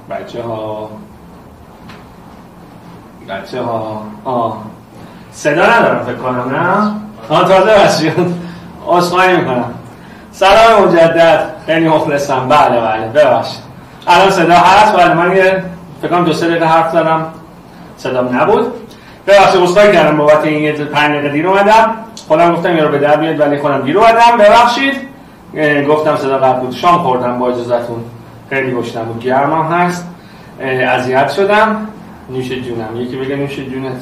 بچه ها صدا ندارم فکر کنم، نه؟ تازه بسیار عذرخواهی میکنم. سلام مجدد، خیلی مخلصم. بله ببخشید الان صدا هست. بله من یه فکر کنم 2-3 دقیقه حرف زدم صدام نبود، ببخشید عذرخواهی کردم بابت این یه 5 دقیقه دیر اومدم. خودم گفتم یه رو به در بیاد ولی خودم دیر اومدم، ببخشید. گفتم صدا قبل بود. شام خوردم با اجازهتون، خیلی گشنم بود، گرمم هست، اذیت شدم. نوش جونم. یکی بگه نوش جونت.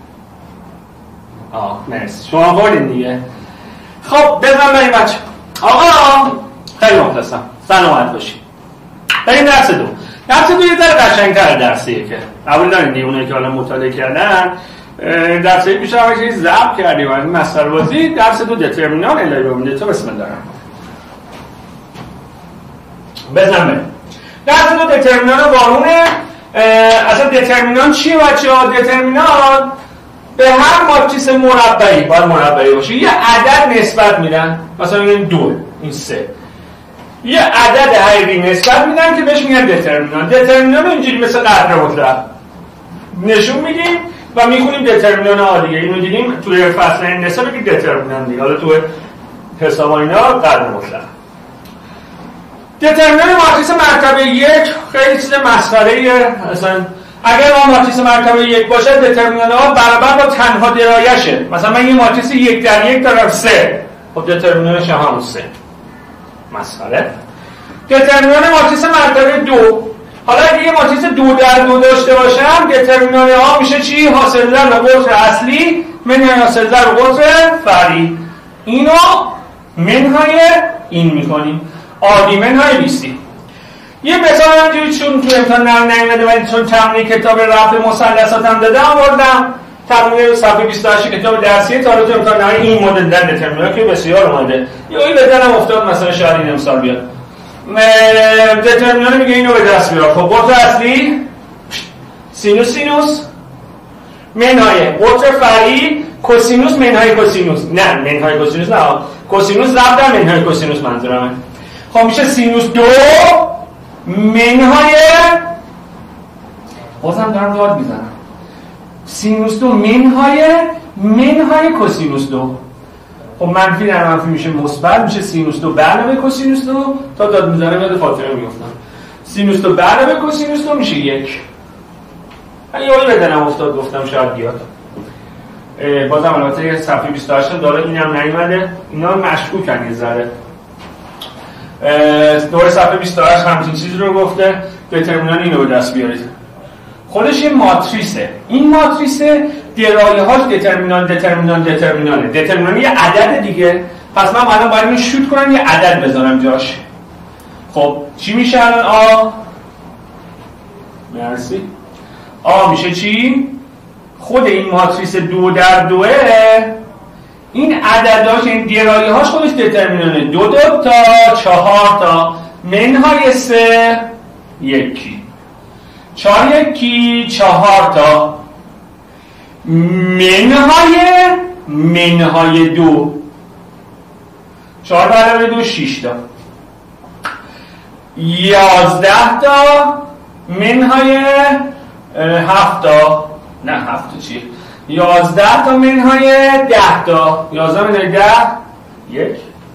مرسی، شما خوردین دیگه. خب بزن بریم بچه. آقا خیلی مخلصم، سلامت باشید. بریم درس 2. درس 2 یه ذره قشنگ‌تر درسیه که قبول دارین دیگه. اونایی که حالا مطالعه کردن درس 1 بیشتر وقتی ضبط کردیم این مسخره بازی. درس 2 دترمینان الهی ببینید. تو بسم الله بزن بریم. درس 2 دترمینان قانونه. اصلا دترمینان چیه بچه‌ها؟ دترمینان به هر ماتریس مربعی باید مربعی باشه. یه عدد نسبت میدن، مثلا این 2، این 3، یه عدد حقیقی نسبت میدن که بهش میگن دترمینان. دترمینان اینجوری مثل قدر مطلق نشون میدیم و میخونیم دترمینان ها دیگه. اینو دیدیم توی فصل هندسه بگید دترمینان دیگه. حالا توی حساب اینا قدر مطلق. دترمینان ماتریس مرتبه 1 خیلی چیز مسخره‌ایه. مثلا اگر ما ماتریس مرتبه 1 باشه دترمینان ها برابر با تنها درایشه. مثلا من یه ماتریس 1 در 1 دارم 3، خب دترمینانش همون 3. مسخره. دترمینان ماتریس مرتبه 2. حالا اگه یه ماتریس 2 در 2 داشته باشم دترمینان ها میشه چی؟ حاصل ضرب قطر اصلی منهای حاصل ضرب قطر فرعی. اینو منهای این میکنیم. عادی منهای 20. یه مثال همینجوری چون تو امتحان نیومده ولی چون تمرین کتاب رفع مثلثات هم دادم آوردم. تمرین صفحه 28 کتاب درسیه تا تو امتحان نهایی این مدل در دترمینان که بسیار اومده. یهو به ذهنم افتاد مثلا شاید این امسال بیاد. دترمینان میگه اینو به دست بیار. خب قطر اصلی سینوس منهای قطر فرعی کوسینوس منهای کوسینوس. نه منهای کوسینوس نه، کوسینوس ضرب در منهای کوسینوس منظورمه. خب میشه سینوس 2 منهای، بازم دارم داد میزنم، سینوس 2 منهای کوسینوس 2. خب منفی در منفی میشه مثبت، میشه سینوس 2 به علاوه کوسینوس 2. تا داد میزنم یاد فاطمه میافتم. سینوس 2 به علاوه کوسینوس 2 میشه 1. ولی یهو بدنم افتاد گفتم شاید بیاد. بازم البته صفحه 28 داره اینم نیومده. اینا مشکوکن یه ذره. دور صفحه 28 همچین چیزی رو گفته. دترمینان اینو به دست بیارید. خودش یه ماتریسه. این ماتریس درایه‌هاش دترمینان. دترمینان یه عدد دیگه. پس من الان باید اینو شوت کنم یه عدد بذارم جاش. خب چی میشه الان؟ مرسی. میشه چی؟ خود این ماتریس 2 در 2 این عددهاش، این درایه‌هاش خودش دترمینانه. 2 تا 4 تا منهای 3 1، 4 1 4 تا منهای 2، 4 تا علاوه 2 6 تا، 11 تا منهای 7 تا. نه 7 تا چیه؟ 11 تا منهای 10 تا. 11 منهای 10 1،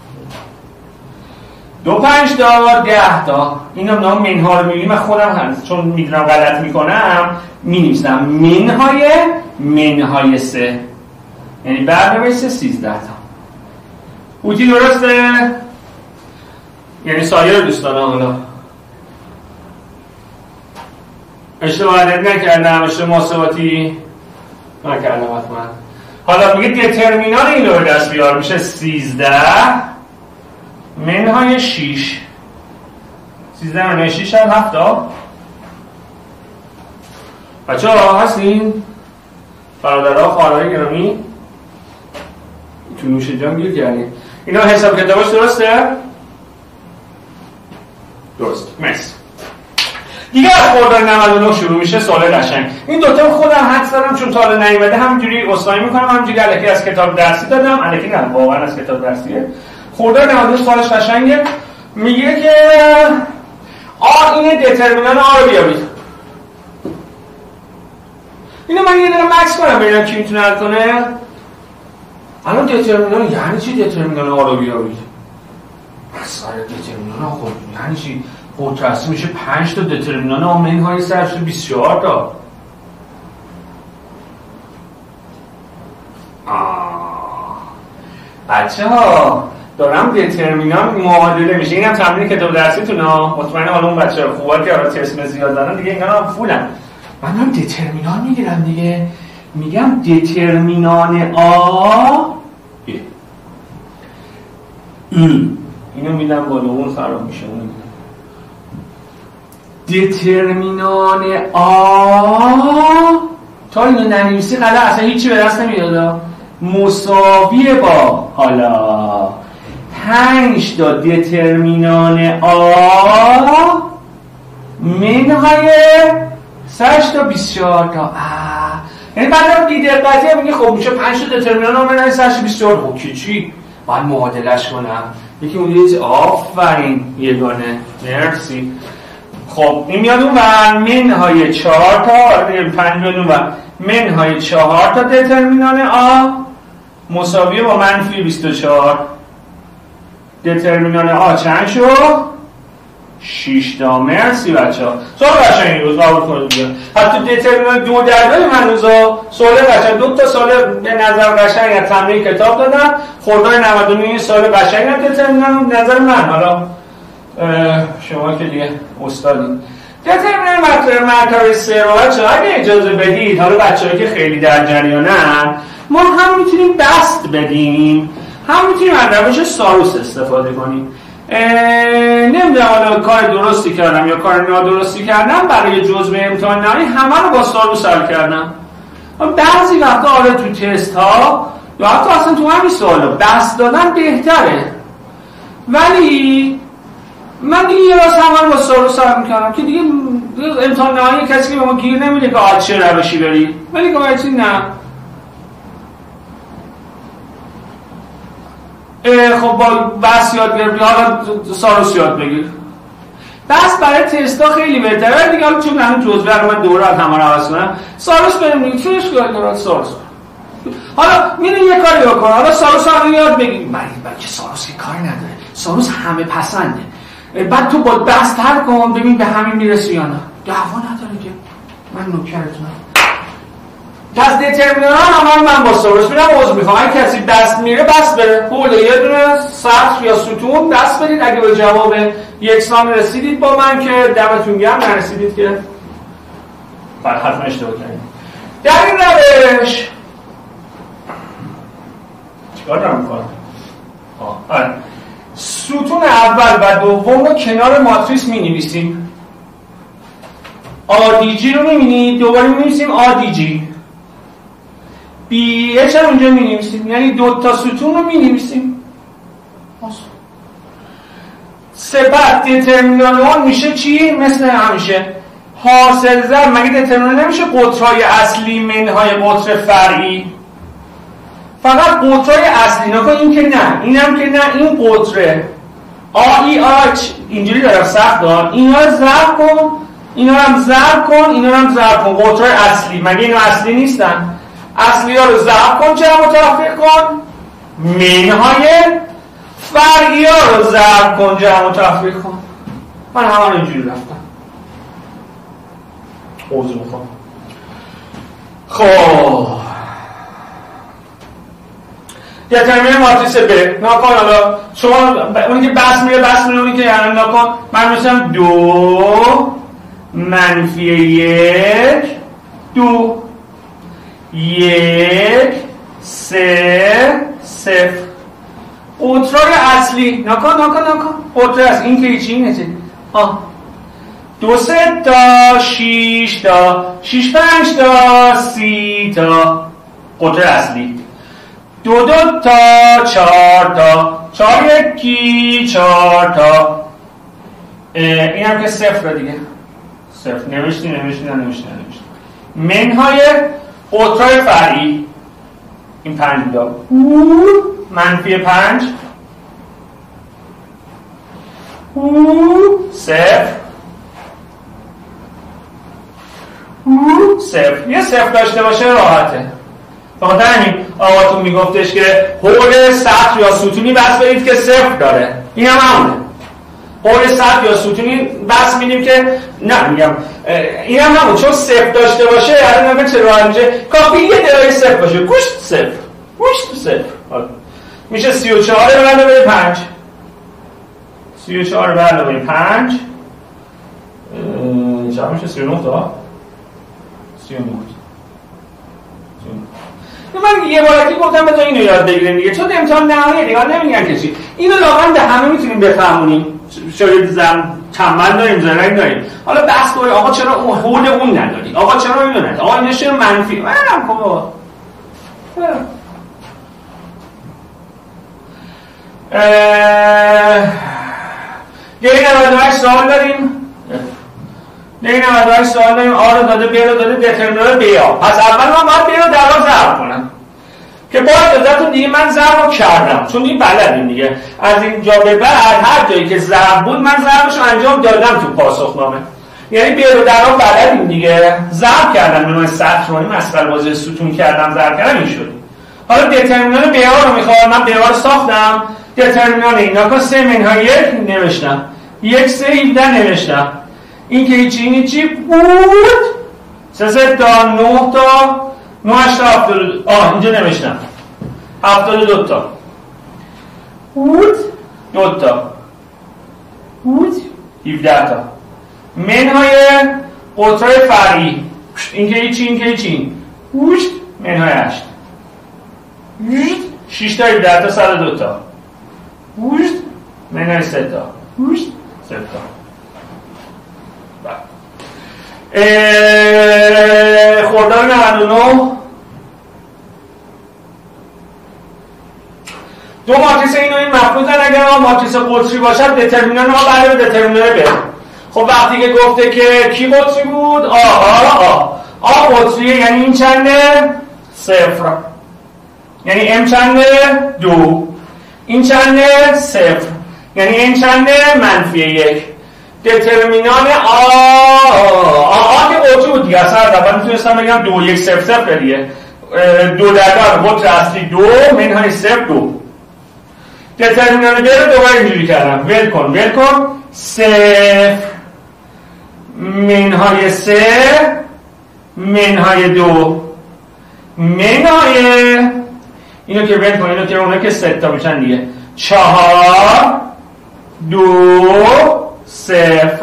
2 5 تا 10 تا. اینا نام منها رو میگیم. من خودم هست چون میدونم غلط میکنم مینویسم منهای 3، یعنی برنامه 13 تا. قوطی درسته؟ یعنی سایر دوستان حالا اشتباه نکردم، اشتباه محاسباتی نکردم حتما. حالا میگه دترمینان اینو به دست بیار. میشه 13 منهای 6. 13 منهای 6 هم 7 تا. بچه ها هستین؟ برادرها خواهرای گرامی تو نوش جان گیر کردین. اینا حساب کتابش درسته؟ درست. مرسی. دیگه از خرداد 99 شروع میشه سوال قشنگ. این دوتا خودم حدس دارم چون تا حالا نیومده همینجوری اسلامی میکنم، همینجوری الکی از کتاب درسی دادم. الکی نه، واقعا از کتاب درسیه. خرداد 99 سوالش قشنگه. میگه که اینه دترمینان آ رو بیارید. اینو من یه دقیقه مکس کنم ببینم کی میتونه حل کنه. الان دترمینان یعنی چی دترمینان آ رو بیارید؟ مسئله دترمینان آ خب یعنی چی؟ قطر اصلی میشه 5 تا دترمینان آ منهای صرف 24 تا. بچه ها دارم دترمینان معادله میشه. اینم تمرین کتاب درسیتونه. مطمئنم حالا اون بچه خوبا که حالا ترم زیاد دارن دیگه اینا هم فولن. من دارم دترمینان میگیرم دیگه. میگم دترمینان آ اینو میدم بالا اون خراب میشه. اون دترمینان آ تا اینو ننویسی قدر اصلا هیچی به دست نمیاد. مساوی با حالا 5 تا دترمینان آ منهای 8 تا 24 تا. یعنی بعد بی دقتی میگه خب میشه 5 تا دترمینان آ منهای 8 تا 24. خب کی چی؟ باید معادلش کنم. یکی اون دیگه آفرین یگانه مرسی. خب این میاد اون و منهای 4 تا 5 میاد اون و منهای 4 تا دترمینان آ مساویه با منفی 24. دترمینان آ چند شد؟ 6 تا. مرسی بچه ها. سوال قشنگی روز قبول کنید دیگه. حتی دترمینان 2 درجه من روزا سوال قشنگ 2 تا سوال به نظر قشنگ از تمرین کتاب دادم. خرداد 99 این سوال قشنگ هم دترمینان نظر من. حالا شما که دیگه استادید. دترمینان مرتبه 3 رو بچه ها اگه اجازه بدید، حالا بچه‌ها که خیلی در جریانن، ما هم میتونیم بست بدیم، هم میتونیم از روش ساروس استفاده کنیم. نمیدونم حالا کار درستی کردم یا کار نادرستی کردم. برای جزء امتحان نهایی همه رو با ساروس حل کردم. بعضی وقتا حالا تو تست ها یا حتی اصلا تو همین سوالا بست دادن بهتره، ولی من دیگه یه راست همه رو با ساروس حل میکردم که دیگه امتحان نهایی کسی که به ما گیر نمیده که آج چه روشی بری، ولی که باید نه. خب با بس یاد گرفتی حالا ساروس یاد بگیر. بس برای تستا خیلی بهتره دیگه. حالا چون همین جزوه رو من دوره از همه رو عوض کنم ساروس بریم دیگه. چونش که دارد ساروس حالا میرین یه کاری بکن. حالا ساروس رو یاد بگیر. بلکه ساروس که کاری نداره، ساروس همه پسنده. بعد تو با بس تر کن ببین به همین میرسی یا نه. دعوا نداره که من نوکرتونم. پس دترمینان هم من با ساروس میرم عضو میخوام. اگه کسی دست میره بس بره خورده یه دونه سطر یا ستون دست بدید. اگه به جواب یکسان رسیدید با من که دمتون گرم، نرسیدید که بعد حتما اشتباه کردید. در این روش چیکار دارم میکنم؟ ستون اول و دوم رو کنار ماتریس می نویسیم. آدیجی رو میبینید دوباره می نویسیم آدیجی. بی اچ هم اونجا می نویسیم، یعنی 2 تا ستون رو می نویسیم. سپس دترمینان آن میشه چی؟ مثل همیشه حاصل ضرب. مگه دترمینان نمیشه قطرهای اصلی منهای قطر فرعی؟ فقط قطرهای اصلی. نکن این که نه، اینم که نه. این قطره آی آچ اینجوری دارم سخت دارم. اینا رو ضرب کن، اینا رو هم ضرب کن، اینا رو هم ضرب کن. قطرهای اصلی مگه اینا اصلی نیستن؟ اصلی ها رو ضرب کن، جمع و تفریق کن. منهای فرعی ها رو ضرب کن، جمع و تفریق کن. من همان اینجوری رفتم. عوض میخوام. خب دترمینان ماتریس ب ناکن. حالا شما اونی که بس میره اونی که یعنی ناکن. من میشم 2 منفی 1 2 1 3 0. قطرهای اصلی ناکن. قطر اصلی این که هیچی اینه چه 2 3 تا 6 تا 6 5 تا 30 تا قطر اصلی. 2 2 تا 4 تا 4 1 4 تا. این هم که صفر دیگه. صفر نوشتی منهای قطرهای فرعی. این 5 تا منفی 5 صفر صفر. یه صفر داشته باشه راحته. فقط همین آقاتون میگفتش که حول سطر یا ستونی بس برید که صفر داره. این هم همونه. حول سطر یا ستونی بس میدیم که نه میگم این هم همون چون صفر داشته باشه الان نمیشه چه راه میشه کافی یه درای صفر باشه. گوشت صفر. گوشت صفر. میشه 34 به علاوه 5. 34 به علاوه 5 چقدر میشه 39 تا 39. من یه بارکی گفتم بذار اینو یاد بگیریم دیگه چون امتحان نهایی دیگه نمیگن که چی. اینو لاغن به همه میتونیم بفهمونیم. شاید تمام داریم زرنگ داریم. حالا بحث کنیم آقا چرا اون حول اون نداری؟ آقا چرا اینو نداری؟ آقا اینش منفی. منم کن بابا. دیگه 98 سوال داریم. دیگه 98 سوال داریم. آ رو داده، ب رو داده، دترمینال بیا. پس اول من باید ب رو در ضرب کنم. که با اجازهتون دیگه من ضرب رو کردم. چون این بلدیم دیگه. از اینجا به بعد هر جایی که ضرب بود من ضربش رو انجام دادم تو پاسخنامه. یعنی ب رو در بلدیم دیگه. ضرب کردم به نوع سطرانی مسئله بازی ستون کردم ضرب کردم این شد. حالا دترمینال ب رو میخوام. من ب رو ساختم. دترمینال اینا که 3 منهای 1 نوشتم. 1 3 17 نوشتم. این که هیچی بود 3 تا 9 تا 9 8 تا 72 اینجا نوشتم 72 تا بود 2 تا بود 17 تا منهای قطرهای فرعی این که هیچی بود منهای 8 6 تا 17 تا 102 تا بود منهای 3 تا بود 3 تا خرداد 99 دو ماتریس این و این مفروضن اگر ماتریس قطری باشد دترمینان ها برای دترمینان ب. خب وقتی که گفته که کی قطری بود آ قطریه یعنی این چنده؟ 0 یعنی ام چنده؟ 2 این چنده؟ 0 یعنی این چنده؟ منفی 1 دترمینان که قطری بود دیگه اصلا اول میتونستم بگم 2 1 0 0 دیگه 2 در قطر اصلی 2 منهای 0 2 دترمینان ب رو دوباره اینجوری کردم ول کن 0 منهای 3 منهای 2 منهای اینو که ول کن اینو که اونه که 3 تا میشن دیگه 4 2 0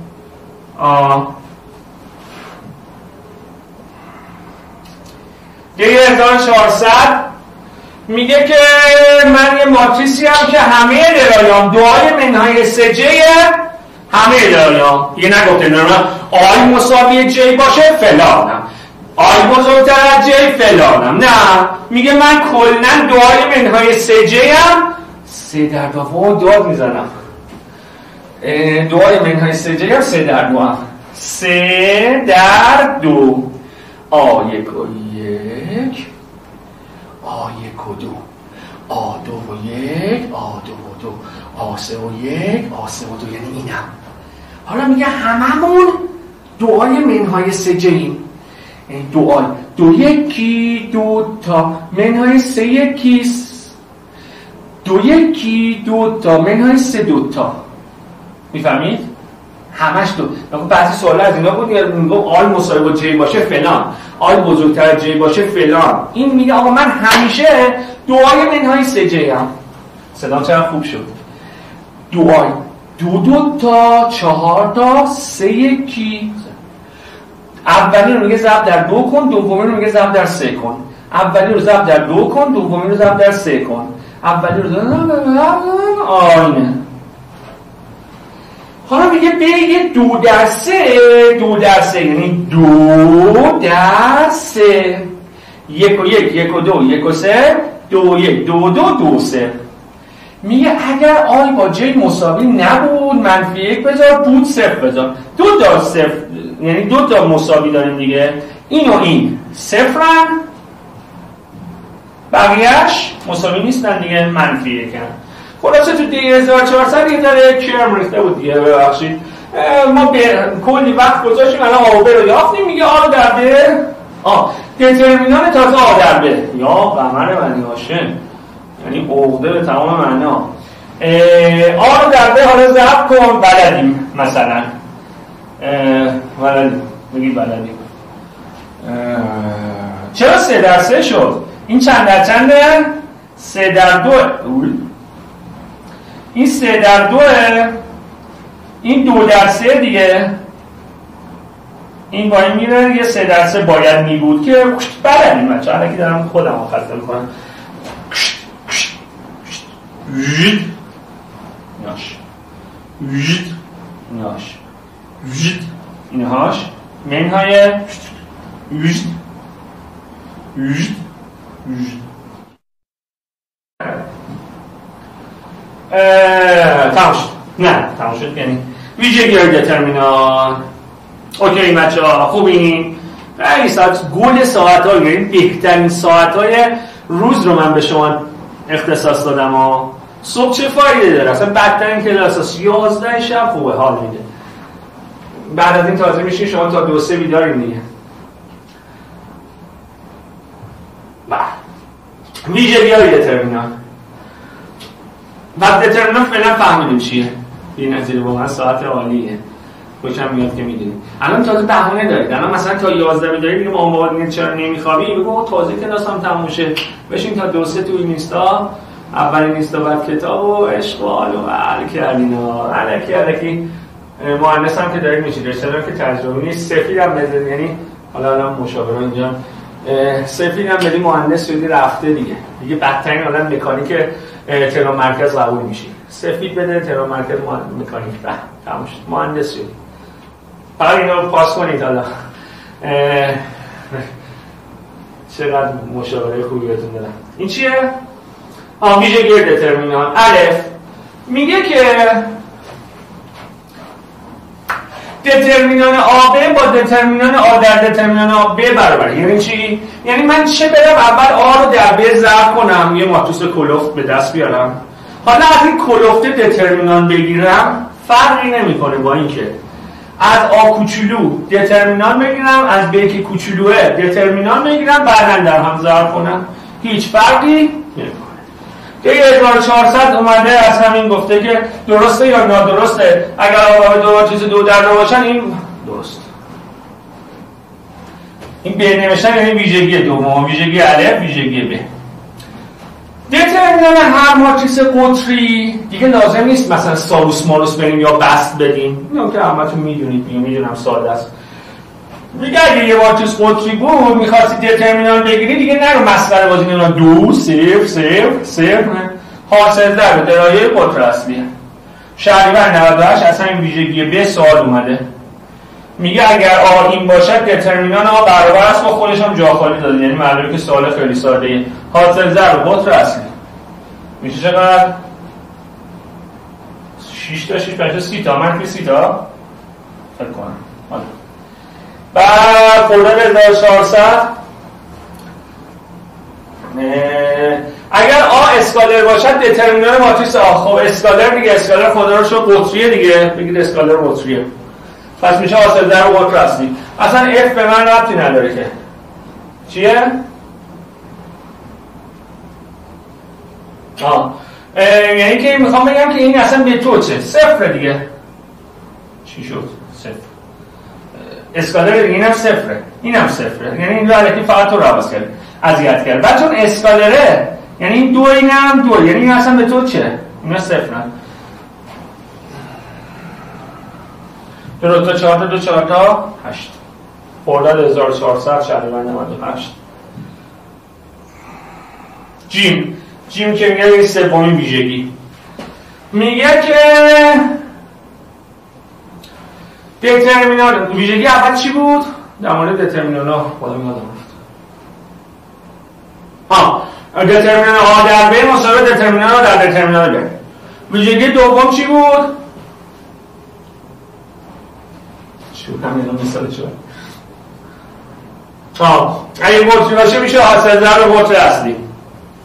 دیگه 1400 میگه که من یه ماتریسی هم که همه درایام دعای منهای سجه همه درایام دیگه نگفته نرمه آی مساوی جی باشه فلانم آی بزرگتر از جی فلانم نه میگه من کلن دعای منهای سجه هم 3 در 2 داد میزنم دعای منهای سجه هم 3 در 2 هم 3 در 2 آ 1 و 1 آ 1 و 2 آ 2 و 1 آ 2 و 2 آ 3 و 1 آ 3 و 2 یعنی اینم. حالا میگه هممون دعای منهای سجه ایم دعای 2 1 2 تا منهای 3 1 2 1 2 تا منهای 3 2 تا میفهمید؟ همش دو. بعضی سوالا از اینا بود میگم آی مساوی با جی باشه فلان آی بزرگتر از جی باشه فلان. این میگه آقا من همیشه دعای منهای 3 جی هم صدام چقدر خوب شد دعای 2 تا 4 تا 3 1 اولی رو میگه ضرب در 2 کن دومی رو میگه ضرب در 3 کن اولی رو ضرب در 2 کن دومی رو ضرب در 3 کن اولی رو آینه. حالا میگه به یه 2 در 3 یعنی 2 در 3 1 و 1 1 و 2 1 و 3 2 1 2 2 2 3 میگه اگر آی با جی مساوی نبود منفی 1 بذار بود 0 بذار 2 تا 0 یعنی 2 تا مساوی داریم دیگه این و این 0 بقیهش مساوی نیستن دیگه منفی 1 خلاصه تو دیگه 1400 یه داره کرم ریخته بود دیگه ببخشید ما کلی وقت گذاشتیم الان آ و ب رو یافتیم. میگه آ رو در ب دترمینان تازه آ در ب یا قمر بنی هاشم، یعنی عقده به تمام معنا. آ رو در ب حالا ضرب کن، بلدیم مثلا بلدیم، بگید بلدیم. چرا 3 در 3 شد؟ این چند در چنده؟ 3 در 2. این 3 در 2، این 2 در 3 دیگه. این با این میره یه 3 در 3 باید می بود که بلدیم بچه. الکی دارم خودم رو خسته میکنم. ناش ناش اینهاش منهای تمام شد. نه تمام شد یعنی ویژگی های دترمینان. اوکی بچه ها خوبین؟ این ساعت گل ساعت ها، یعنی بهترین ساعت های روز رو من به شما اختصاص دادم ها. صبح چه فایده داره؟ اصلا بدترین کلاس 11 شب خوبه، حال میده. بعد از این تازه میشین شما تا 2-3 بیدارین دیگه. ویژگی های دترمینان و دترمینان فعلا فهمیدیم چیه. این نظیر واقعا ساعت عالیه، خوشم میاد که میدونید. الان تازه بهونه دارید. الان مثلا تا 11 بیدارید میگم آقا چرا نمیخوابی؟ بگو تازه کلاسم تموم شه، بشین تا 2-3 تو این اینستا، اولین اینستا بعد کتاب و عشق و حال و حل کردینا. الکی مهندس هم که دارید میشید، چرا که تجربه نیست. سفید هم بزنید، یعنی حالا مشاوره اینجا سفید هم بدی مهندس شدی رفته دیگه بدترین حالا مکانیک تهران مرکز قبول میشی. سفید بده تهران مرکز مکانیک تموم شد، مهندس شدی. فقط اینو پاس کنید. حالا چقدر مشاوره خوبی بهتون دادم. این چیه؟ ویژگی دترمینان. الف میگه که دترمینان آ ب با دترمینان آ در دترمینان آ ب برابره. یعنی چی؟ یعنی من چه برم اول آ رو در ب ضرب کنم، یه ماتریس کلفت به دست بیارم، حالا از این کلفت دترمینان بگیرم فرقی نمیکنه با اینکه از آ کوچولو دترمینان بگیرم، از ب که کوچولوه دترمینان بگیرم، بعداً در هم ضرب کنم، هیچ فرقی نمیکنه. که 1400 اومده از همین گفته که درسته یا نادرسته. اگر آقا چیز 2 در 2 باشن این درست. این ب نوشتن یعنی ویژگی دوم، ویژگی الف، ویژگی ب. دترمینان هر ماتریس قطری دیگه لازم نیست مثلا سالوس مالوس بریم یا بسط بدیم. اینو که همتون میدونید، میدونم ساده است. میگه اگه یه ماتریس قطری بود می‌خواستی دترمینان بگیری دیگه نرو مسخره بازی کنی 2 0 0 0 حاصل در به دایره قطر اصلیه. شهریور 98 اصلا این ویژگی ب سوال اومده. میگه اگر آ این باشد دترمینان آ برابر است با خودش هم جا خالی داده، یعنی معلومه که سوال خیلی ساده ایه. حاصل ضرب قطر اصلی میشه چقدر؟ 6 تا 6 5 تا 30 تا منفی 30 تا فکر کنم. حالا بعد خورده 1400 اگر آ اسکالر باشد دترمینان ماتریس آ. خب اسکالر دیگه، اسکالر خدا رو شد قطریه دیگه، بگید اسکالر قطریه، پس میشه حاصل در قطر اصلی. اصلا اف به من ربطی نداره که چیه؟ یعنی که میخوام بگم که این اصلا به تو چه؟ صفر دیگه. چی شد؟ صفر. اسکالر دیگه اینم صفره، اینم صفره، یعنی این رو فقط تو رو عوض کرد، اذیت کرد. بعد چون اسکالره یعنی این دو اینم دو، یعنی این اصلا به تو چه؟ اینا صفرن. 2 تا 4 تا 2 4 تا 8 خرداد 1400 شهریور 98. جیم که میگه این سومین ویژگی، میگه که دترمینان ویژگی اول چی بود؟ در مورد دترمینان ها خودم یادم رفت. دترمینان آ در ب مساوی دترمینان آ در دترمینان ب. ویژگی دوم چی بود؟ شوکم یادم مثال شد. اگه قطری باشه میشه حاصل ضرب قطر اصلی.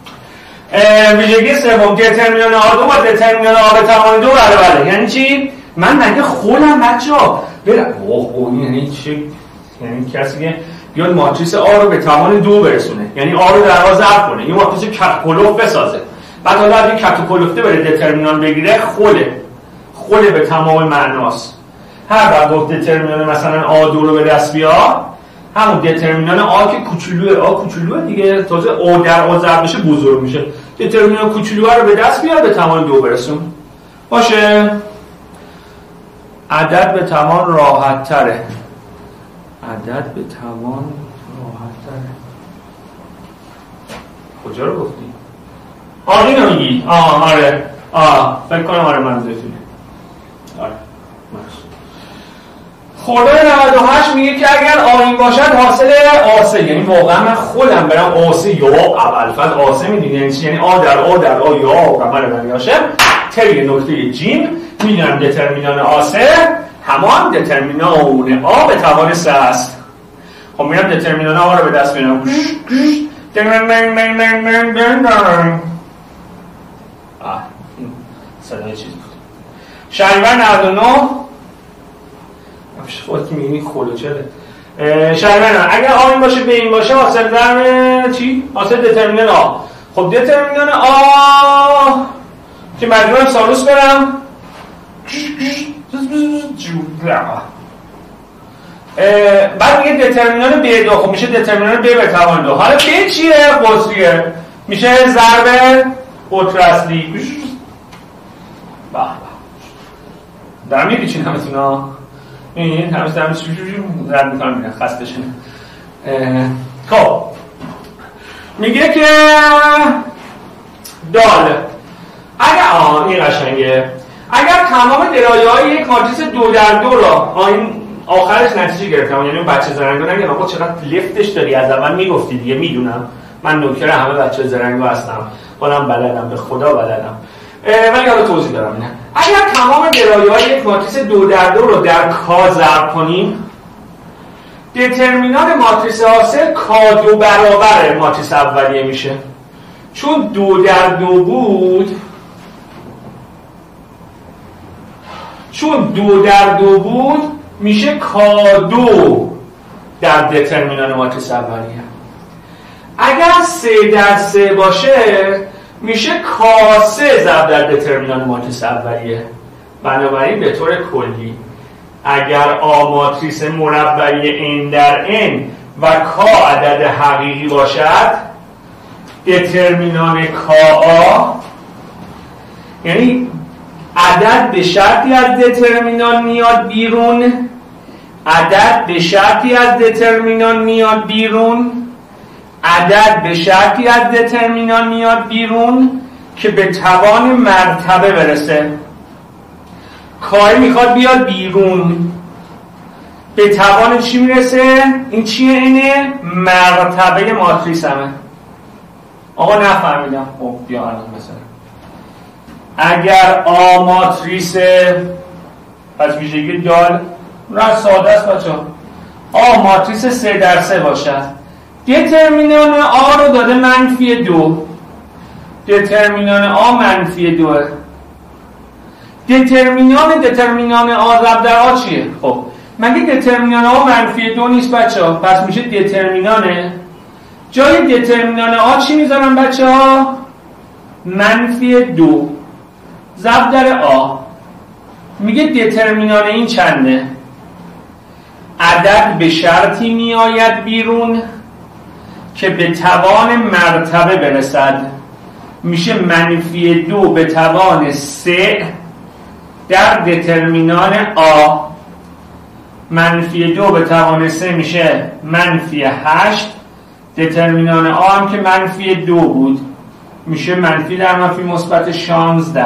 ویژگی سوم دترمینان آ2 با دترمینان آ به توان 2 برابره. یعنی چی؟ من مگه خودم بچه‌ها برم اوه یعنی چه، یعنی کسی که بیاد ماتریس آ رو به توان 2 برسونه، یعنی آ رو در آ ضرب کنه، یه ماتریس کپکلوف بسازه، بعد حالا از این کپکلوفته بره دترمینان بگیره، خله به تمام معناست. هر وقت گفت دترمینان مثلا آ 2 رو به دست بیار، همون دترمینان آ که کوچولوه، آ کوچولوه دیگه، تازه او در آ ضرب بشه بزرگ میشه، دترمینان کوچولوه رو به دست بیار به توان 2 برسون. باشه، عدد به توان راحت تره، عدد به توان راحت تره. کجا رو گفتی؟ اینو میگی؟ آره فکر کنم آره منظورتونه. آره خرداد 98 میگه که اگر آیین باشد حاصل آسه، یعنی واقعا من خودم برم آسه یا اولفظ آسه میدونی یعنی آ در آ در آ یا قمر من یاشم طی نقطه جیم میدونم دترمینان آسه همان دترمینان آ به توان 3 است. خب میرم دترمینان آ رو به دست میارم، صدای چیز بود. شهریور 99 خودت که میگنی خلوچله. شهریور اگر آیین باشه به این باشه حاصل ضرب چی؟ حاصل دترمینان آ. خب دترمینان آ که مجبورم سالوس برم، بعد میگه دترمینان ب2، خب میشه دترمینان ب به توان 2. حالا ب چیه؟ قطریه، میشه ضرب قطر اصلی. دارم میپیچین همتونا این همه دارم رد میکنم میرن خسته شده. خب میگه که دال اگر این قشنگه، اگر تمام درایه های یک ماتریس 2 در 2 را این آخرش نتیجه گرفتم، یعنی اون بچه زرنگو نگم آقا چقدر لفتش داری، از اول میگفتی دیگه، میدونم من نوکر همه بچه زرنگو هستم، خودم بلدم، به خدا بلدم، ولی حالا توضیح دارم. اینه اگر تمام درایه های یک ماتریس 2 در 2 رو در کا ضرب کنیم، دترمینان ماتریس حاصل کا 2 برابر ماتریس اولیه میشه. چون 2 در 2 بود، میشه کا 2 در دترمینان ماتریس اولیه. اگر 3 در 3 باشه میشه کا 3 ضرب در دترمینان ماتریس اولیه. بنابراین به طور کلی اگر آ ماتریس مربعی n در n و کا عدد حقیقی باشد، دترمینان کا آ یعنی عدد به شرطی از دترمینان میاد بیرون، عدد به شرطی از دترمینان میاد بیرون، عدد به شرطی از دترمینان میاد بیرون که به توان مرتبه برسه. کاری میخواد بیاد بیرون، به توان چی میرسه؟ این چیه؟ اینه مرتبه ماتریس همه. آقا نفهمیدم. خب بیا الان مثلا اگر آ ماتریس پس ویژگی دال را ساده است بچه، آ ماتریس 3 در 3 باشد، دترمینان آ رو داده -2، دترمینان آ -2. دترمینان آ ضرب در آ چیه؟ خب مگه دترمینان آ -2 نیست بچه ها؟ پس میشه دترمینانه، جای دترمینان آ چی میذارم بچه ها؟ -2 ضرب در آ. میگه دترمینان این چنده؟ عدد به شرطی میآید بیرون که به توان مرتبه برسد، میشه -2 به توان 3 در دترمینان آ. -2 به توان 3 میشه -8، دترمینان آ هم که -2 بود میشه منفی در منفی مثبت 16.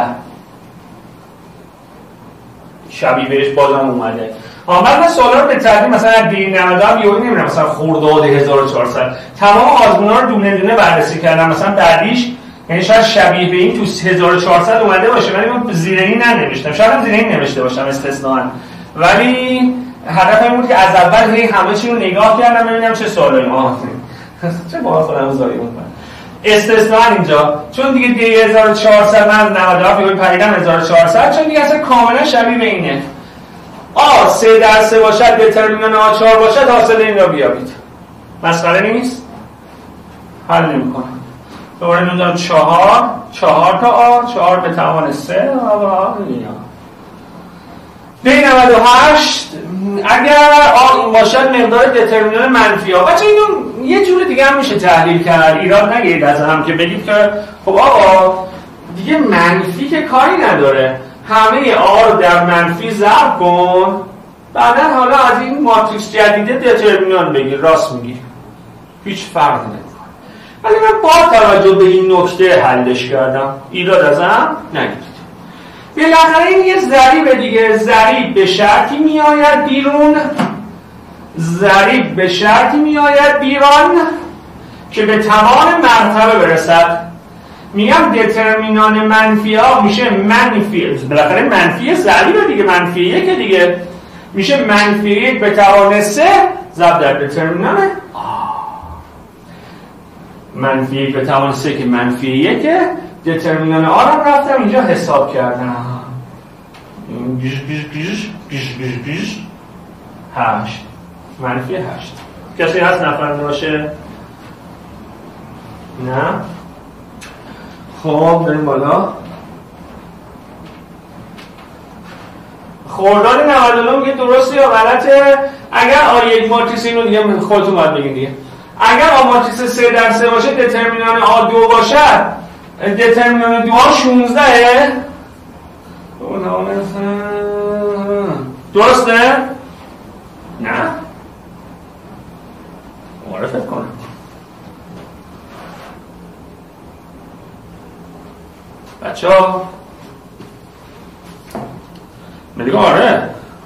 شبیه بهش بازم اومده. من سوالا رو به ترتیب مثلا دیر 90 یا نمیدونم مثلا خرداد 1400 تمام آزمونا رو دونه دونه بررسی کردم، مثلا بعدیش یعنی شاید شبیه به این تو 1400 اومده باشه ولی من زیر این ننوشتم، شاید هم زیر این نوشته باشم استثناً، ولی هدف این بود که از اول همه چی رو نگاه کردم ببینم چه سوالایی چه باید خودم زایی کنم. استثنا اینجا چون دیگه دی 1400 من 97 یهو پریدم 1400 چون دیگه اصلا کاملا شبیه به اینه. آ 3 در 3 باشد دترمینان آ 4 باشد حاصل این را بیابید. مسئله نیست. حل نمی‌کنه. دوباره میذارم 4 تا آ 4 به توان 3 دی 98 اگر این باشد مقدار دترمینان منفی ها. بچه اینو یه جور دیگه هم میشه تحلیل کرد. ایراد نگیرید از هم که بگید که خب آقا دیگه منفی که کاری نداره، همه آ رو در منفی ضرب کن، بعدا حالا از این ماتریکس جدیده دترمینان بگیر. راست میگی، هیچ فرقی نمیکنه. ولی من با توجه به این نکته حلش کردم. ایراد از هم نگیرید. بالاخره این یه ضریب دیگه، ضریب به شرطی میآید بیرون، ضریب به شرطی میآید بیرون که به توان مرتبه برسد. میگم دترمینان منفی ها میشه منفی، بالاخره منفی ضریب دیگه، منفی یک دیگه میشه منفی یک به توان 3 ضرب در دترمینان منفی یک به توان 3 که منفی یکه. دترمینان آ رو رفتم اینجا حساب کردم. 8 منفی 8. کسی هست نفهمیده باشه؟ نه؟ خب بریم بالا. خرداد 99 میگه درسته یا غلطه؟ اگر آ1 ماتریس، اینو دیگه خودتون باید بگین دیگه، اگر آ ماتریس 3 در 3 باشه دترمینان آ2 باشد دترمینان 2 16 درسته؟ نه؟ معرفت کنم. بچه ها میگه آره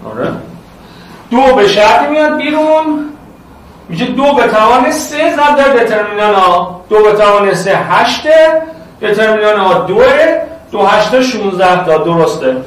2 به شرطی میاد بیرون، میشه 2 به توان 3 ضرب در دترمینان آ. 2 به توان 3 8، دترمینان آ 2، 2 8 16 تا. درسته.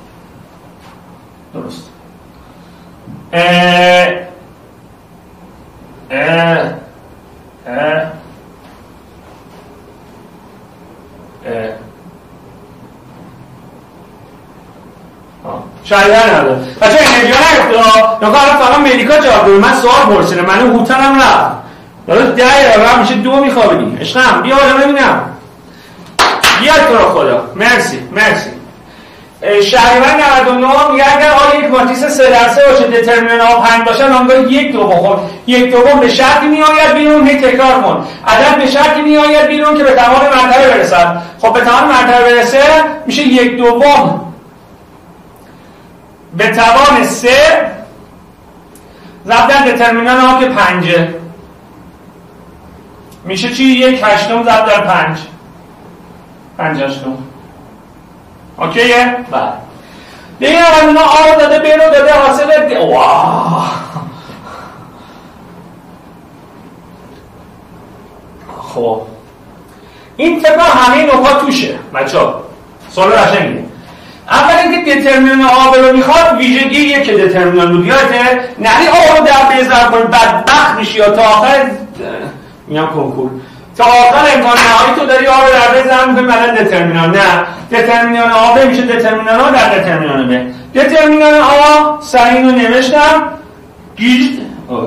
شاید نداره. بچه این نبیا نگفته نکه الان فقط مدیکا جواب دوی من سوال پرسیده، من هوتن هم رفت داره 10 رقم میشه 2 میخوابیدی. عشقم بیا حالا ببینم، بیا تو رو خدا. مرسی. شهریور 99 میگه اگر آ یک ماتریس 3 در 3 باشه دترمینان آ 5 باشه آنگاه 1/2 خب 1/2 به شرطی میآید بیرون. هی تکرار کن. عدد به شرطی میآید بیرون که به توان مرتبه برسد. خب به توان مرتبه برسه میشه 1/2 به توان 3 ضرب در دترمینان آ که 5 میشه چی؟ 1/8 ضرب در 5 5/8. اوکیه؟ بله. دیگه اونا آ رو داده، ب رو داده، حاصل واه. خب این طبق همه نکات توشه بچه‌ها. سوال قشنگه. اول اینکه دترمینان آ رو میخواد ویژگی یک دترمینان رو یادته، نری آ رو در بذار کنی بدبخت میشی یا تا آخر میام کنکور تا آخر امتحان نهایی تو داری آ رو در بذار میکنی مثلا دترمینان. نه، دترمینان آ ب میشه دترمینان آ در دترمینان ب. دترمینان آ سعی رو نوشتم گیشت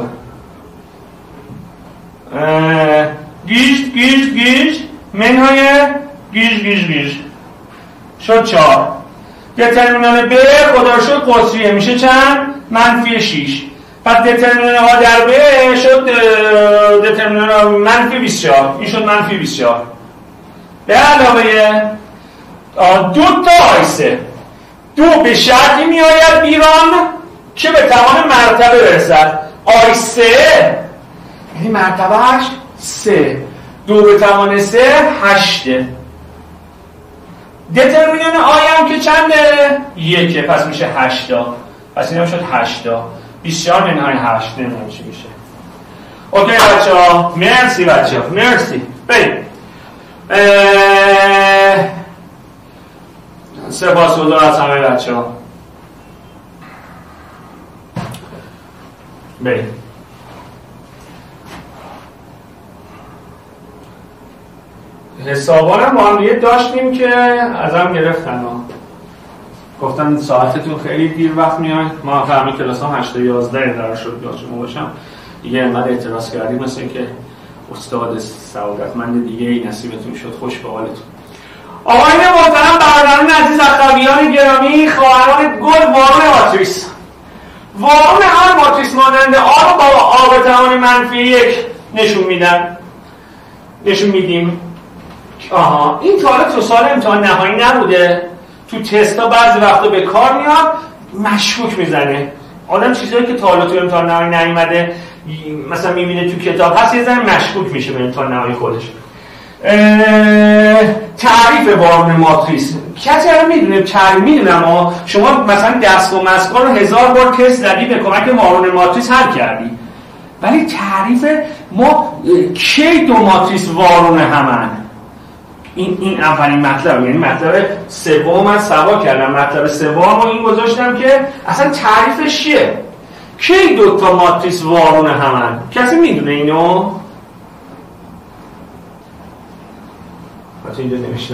منهای گیش شد 4. دترمینان ب خدا رو شد قطریه میشه چند؟ منفی 6. پس دترمینان آ در ب شد دترمینان منفی 24. این شد منفی 24. به علاوه 2 تا آیسه 2 به شرطی میآید بیرون که به توان مرتبه برسد. آیسه یعنی مرتبهش 3. 2 به توان 3 8. دترمینان آی هم که چنده؟ 1. پس میشه 8. پس این هم شد 8. 24 منهای 8. نمیدونم چی میشه. اوکی بچه ها، مرسی بچه ها، مرسی. بریم سپاسگزار از همه بچه ها. بریم حسابانم با هم داشتیم که ازم گرفتن گفتن ساعتتون خیلی دیر وقت میاد. ما همین کلاس هم 8 تا 11 قرار شد شما باشم دیگه. انقدر اعتراض کردیم مثل که استاد سعادتمند دیگه ای نصیبتون شد. خوش به حالتون. آقایان محترم، برادران عزیز، اخویان گرامی، خواهران گل، وارون ماتریس. وارون هر ماتریس مانند آ رو با آب توان منفی 1 نشون میدیم. آها، این تا حالا تو سال امتحان نهایی نبوده. تو تستا بعضی وقتا به کار میاد، مشکوک میزنه. آدم چیزایی که تا حالا تو امتحان نهایی نیومده مثلا میبینه تو کتاب هست، یه ذره مشکوک میشه به امتحان نهایی خودش. تعریف وارون ماتریس کسی رو میدونه؟ میدونم شما مثلا دست و مسکا رو 1000 بار تست زدی به کمک وارون ماتریس حل کردی، ولی تعریف ما کی دو ماتریس وارون همن؟ این اولین مطلب، یعنی مطلب سوم من سوا کردم. مطلب سوم رو این گذاشتم که اصلا تعریفش چیه؟ کی دو تا ماتریس وارون همن؟ کسی میدونه اینو؟ حتی اینجا نوشتم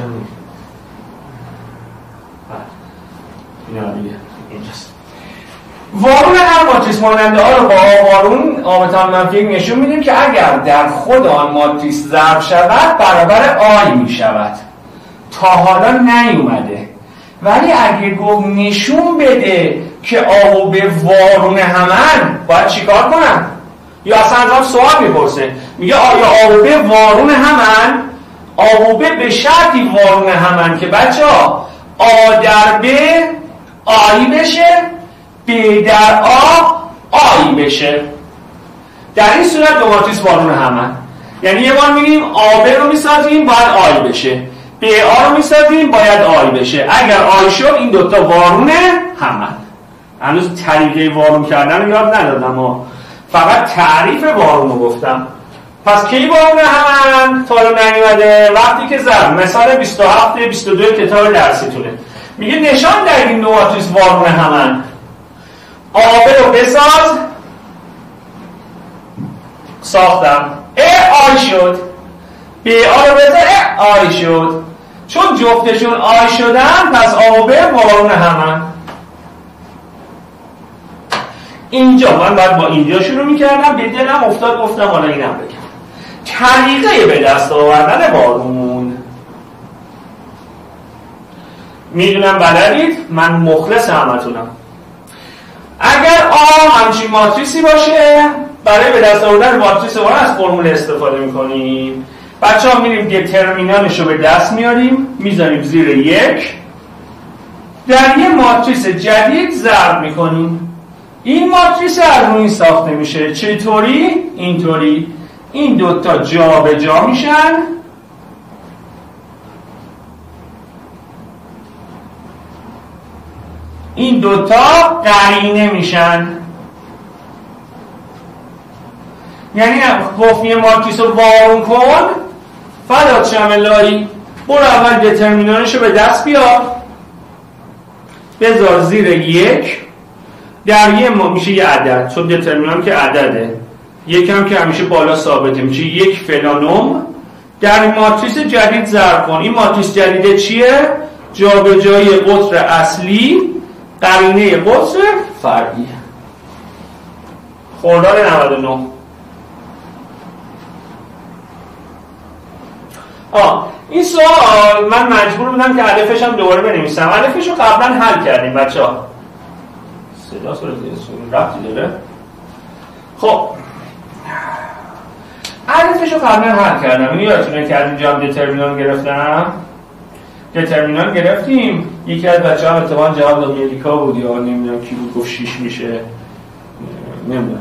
اینجاست. وارون هر ماتریس مانند آ رو با وارون آمتان منفی نشون میدیم که اگر در خود آن ماتریس ضرب شود برابر آی می شود. تا حالا نیومده، ولی اگه گفت نشون بده که آ و ب وارون همن، باید چیکار کنم؟ یا اصلا از سوال میپرسه، میگه آیا آ و ب وارون همن؟ آ و ب به شرطی وارون همن که بچه ها آ در ب آی بشه، ب در آ آی بشه. در این صورت دو ماتریس وارون همن. یعنی یه بار میگیم آ ب رو میسازیم باید آی بشه، ب آ رو میسازیم باید آی بشه. اگر آی شد این دوتا وارون همن. هنوز طریقه وارون کردن رو یاد ندادم، فقط تعریف وارون رو گفتم. پس کی وارون همن؟ تا رو نیومده. وقتی که ضرب مثال 27 22 کتاب درسیتونه میگه نشان در این دو ماتریس وارون همن. آ ب رو بساز، ساختم، آی شد. ب آ رو بساز، آی شد. چون جفتشون آی شدن پس آ و ب وارون همن. اینجا من باید با اینجا شروع میکردم، به دلم افتاد گفتم حالا اینم بگم. طریقه به دست آوردن وارون میدونم بلدید، من مخلص همتونم. اگر آ همچین ماتریسی باشه، برای به دست آوردن ماتریس وارون از فرمول استفاده میکنیم. بچه ها میریم دترمینانش رو به دست میاریم، میذاریم زیر 1، در یه ماتریس جدید ضرب میکنیم. این ماتریس از روی ساخته میشه. چطوری؟ اینطوری. این دوتا جا به جا میشن، این دوتا قرینه میشن. یعنی گفت یه ماتریس رو وارون کن، فدات شم الهی، برو اول دترمینانش رو به دست بیار، بذار زیر 1، در یه میشه یه عدد، چون دترمینان که عدده، یکم که همیشه بالا ثابته میشه 1 فلانوم. در این ماتریس جدید ضرب کن. این ماتریس جدید چیه؟ جابجایی قطر اصلی قرینه قطر فرعی. خرداد 99. این سوال من مجبور بودم که الفش هم دوباره بنویسم. الفش رو قبلا حل کردیم بچه‌ها. صدا ربطی داره؟ خب الفش رو قبلا حل کردم. اینو یادتونه که از اینجا هم دترمینان گرفتم. دترمینان گرفتیم. یکی از بچه‌ها اتفاقا جواب داد امریکا بود یا نمیدونم کی بود، گفت 6 میشه، نمیدونم.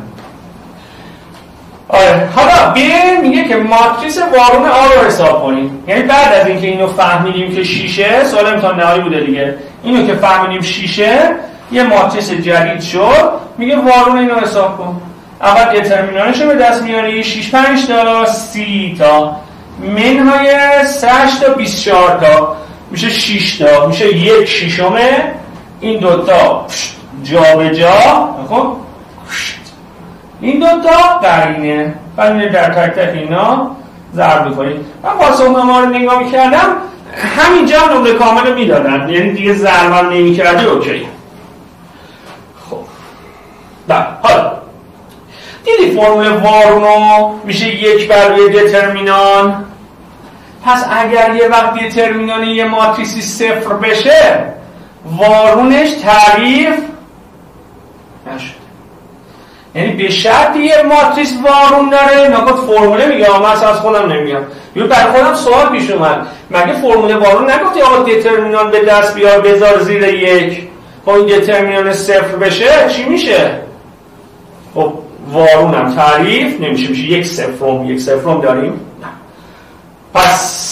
آره، حالا بیاین میگه که ماتریس وارون آ رو حساب کنیم. یعنی بعد از اینکه اینو فهمیدیم که 6، سوال امتحان نهایی بوده دیگه، اینو که فهمیدیم 6، یه ماتریس جدید شد، میگه وارون اینو حساب کن. اول دترمینانش رو به دست میاری، 6 5 تا 30 تا منهای 3 تا 24 تا میشه 6 تا، میشه 1/6. این دوتا جا به جا، خب این دوتا قرینه. بعد میره در تک تک اینا ضرب می‌کنید. من پاسخنامه رو نگاه می‌کردم همینجا هم نمره کامل رو میدادن، یعنی دیگه ضرب هم نمی‌کردی اوکی. خب حالا دیدی فرمول وارونو میشه 1/روی دترمینان. پس اگر یه وقت دترمینان یه ماتریسی 0 بشه وارونش تعریف نشد، یعنی به شرط یه ماتریس وارون داره. نکات فرموله میگه، من از خودم نمیگم، یه برای خودم سوال پیش اومد، مگه فرموله وارون نگفتی آقا دترمینان به دست بیار بذار زیر 1، با این دترمینان 0 بشه چی میشه؟ خب وارون هم تعریف نمیشه، میشه 1/0 داریم. نه. پس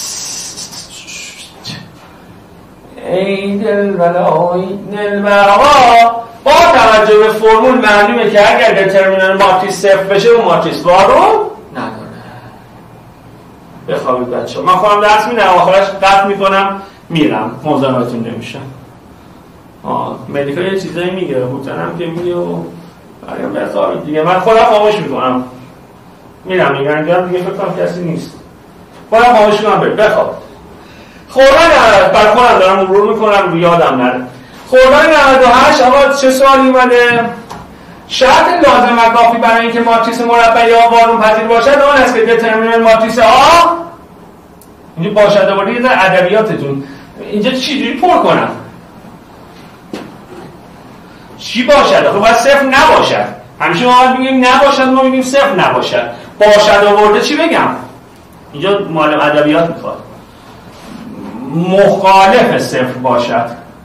ای دلبلا ای دلبلا، با توجه به فرمول معلومه که اگر دترمینان ماتریس 0 بشه اون ماتریس وارون نداره. بخوابید بچه، من خودم درس میدم آخرش قطع میکنم میرم، موضوعاتون نمیشم. مدیکا یه چیزایی میگه، هوتنم که میگه و بریم بخوابید دیگه، من خودم خاموش میکنم میرم دیگه، انجام دیگه فکر کنم کسی نیست، خودم خاموش میکنم بخوابید. خوردن بر خودم دارم مرور میکنم رو یادم نره. خوردن 98 آقا چه سوالی اومده؟ شرط لازم و کافی برای اینکه ماتریس مربع یا وارون پذیر باشد آن است که دترمینان ماتریس آ اینجا باشد. دوباره یه در ادبیاتتون اینجا چجوری پر کنم؟ چی باشد؟ خب باید 0 نباشد. همیشه ما باید بگیم نباشد، ما بگیم 0 نباشد. باشد آورده چی بگم؟ اینجا معلم ادبیات میخواد مخالف 0 باشد.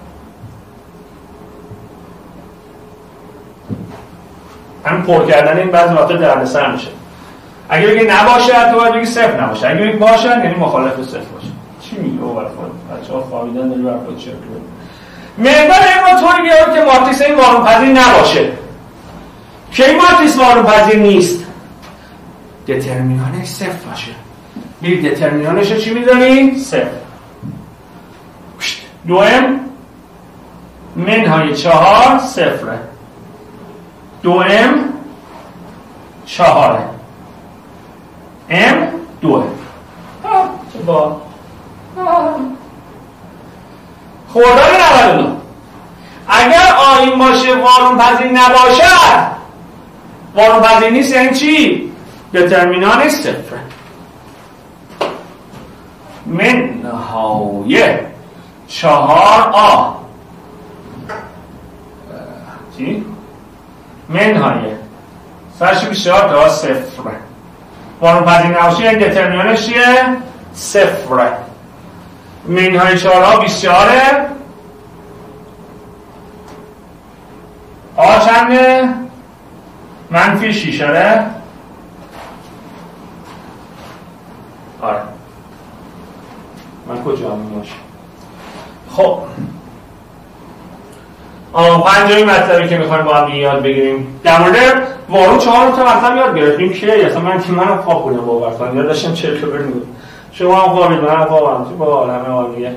همین پر کردن این بعضی وقتا دردسر میشه. اگه بگی نباشد تو باید بگی 0 نباشد، اگه بگی باشد یعنی مخالف 0 باشه. چی میگه او برای خود؟ بچه‌ها خوابیدن داری برای خود چک کنید. مقدار این رو طوری بیارید که ماتریس این وارون پذیر نباشه. کی ماتریس وارون پذیر نیست؟ دترمینانش 0 باشه. میری دترمینانش رو چی می‌ذاری؟ 0. دوم منهای 4 صفره، دوم 4 ام 2. چه با خوردن 99 اگر آیین باشه وارون پذیر نباشد، وارون پذیر نیست یعنی چی؟ دترمینانش صفره. منهای 4 آ چی؟ منهای 124 تا 0 وارون پذیر نباشه یعنی دترمینانش چیه؟ 0. منهای 4 آ 24 آ چنده؟ منفی 6 آره؟ آره من کجا هم میباشم؟ خب پنجمین مطلبی که میخوایم با هم یاد بگیریم در مورد وارون 4 تا مطلب یاد گرفتیم که اصلا منم خواب بودم باور کنم، یاد داشتم 40 تا بریم بود. شما هم خوابید منم خوابم تو با همه عالیه.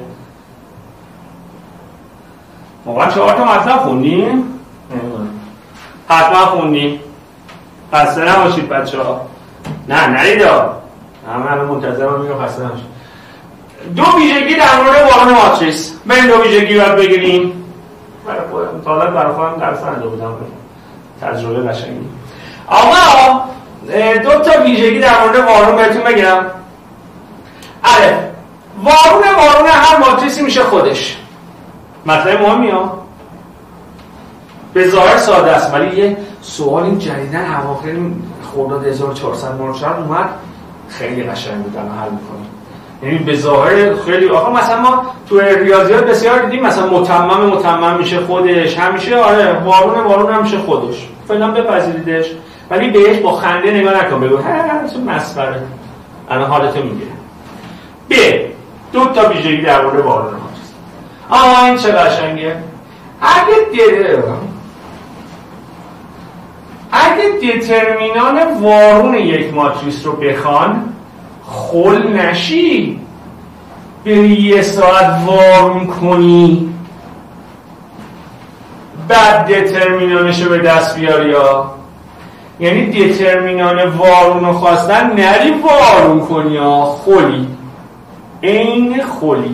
واقعا 4 تا مطلب خوندیم؟ حتما خوندیم. خسته نباشید بچه‌ها. نه نریدا. همه الان منتظرم میگم خسته نباشید. دو ویژگی در مورد وارون ماتریس. بریم دو ویژگی یاد بگیریم. برای خودم درس نده بودم، تجربه قشنگی. آقا دو تا ویژگی در مورد وارون بهتون بگم. الف، وارون هر ماتریسی میشه خودش. مطلب مهمی ها. به ظاهر ساده است ولی یه سوال این جدیدن اواخر خرداد 1400 اومد خیلی قشنگ بود الان حل می‌کنیم. یعنی به ظاهر خیلی آخه مثلا ما تو ریاضیات بسیار دیدیم مثلا متمم میشه خودش، همیشه آره وارون هم میشه خودش. فعلا بپذیریدش ولی بهش با خنده نگاه نکن، بگو چه مسخره الان حالتو میگیره. ب دو تا ویژگی در مورد وارون ماتریس. این چه قشنگه. اگه دترمینان وارون یک ماتریس رو بخوان خل نشی بری یه ساعت وارون کنی بعد دترمینانش رو به دست بیاری، یا یعنی دترمینان وارون رو خواستن نری وارون کنی ها، خلی این خلی.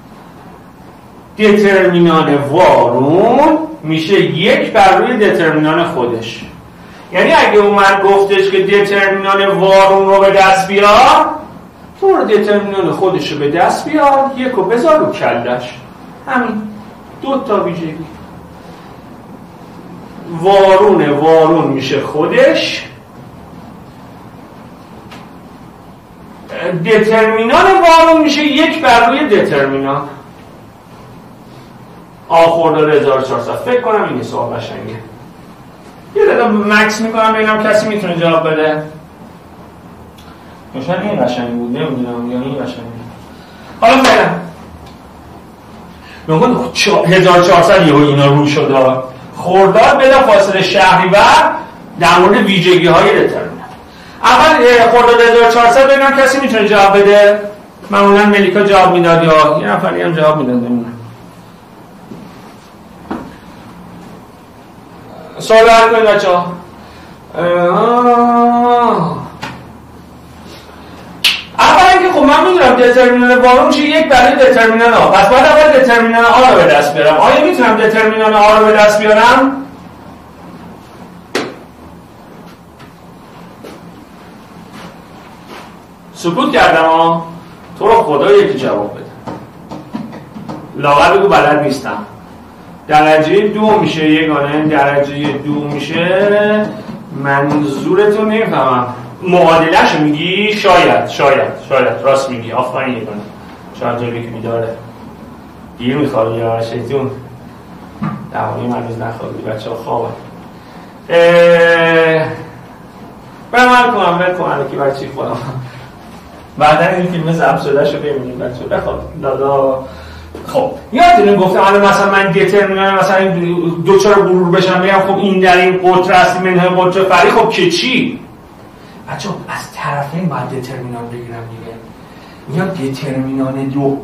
دترمینان وارون میشه 1 بر روی دترمینان خودش. یعنی اگه اومد گفتش که دترمینان وارون رو به دست بیار، تو رو دترمینان خودش رو به دست بیار، 1 رو بذار رو کلش. همین 2 تا ویژگی. وارون میشه خودش، دترمینان وارون میشه 1 بر روی دترمینان. خرداد 1400. فکر کنم این سوال قشنگه. یه دقیقه مکس میکنم ببینم کسی میتونه جواب بده. شاید این قشنگ بود، نمیدونم یا این قشنگ بود. حالا فعلا میگم 1400 یهو اینا رو شده. خرداد بلا فاصله شهریور در مورد ویژگی های دترمینان. اول خرداد 1400 ببینم کسی میتونه جواب بده. معمولا ملیکا جواب میداد یا یه نفری هم جواب میداد. نمیدونم. سوال حل کنید بچه‌ها. اول اینکه خب من میدونم دترمینان وارون میشه 1 برای دترمینان آ، پس باید اول دترمینان آ رو به دست بیارم. آیا میتونم دترمینان آ رو به دست بیارم؟ سکوت کردم ها. تو رو خدا یکی جواب بده. لااقل بگو بلد نیستم. درجه 2 میشه یگانه، درجه 2 میشه منظورتو نمیفهمم. معادله‌شو میگی؟ شاید راست میگی. آفرین یگانه. شاید جایی که میداره دیر میخوابی یا شیطون دوامی من روز نخوابی بچه ها خوابن. برم کنم که برای چی خودم بعدا این فیلم ضبط شده شو ببینیم بچه بخواب دادا. خب یادتونه گفتم الان مثلا من دترمینان مثلا این دوچار غرور بشم بگم خب این در این قطر اصلی منهای قطر فری، خب که چی؟ بچه از طرفین باید دترمینان بگیرم دیگه. میگم دترمینان 2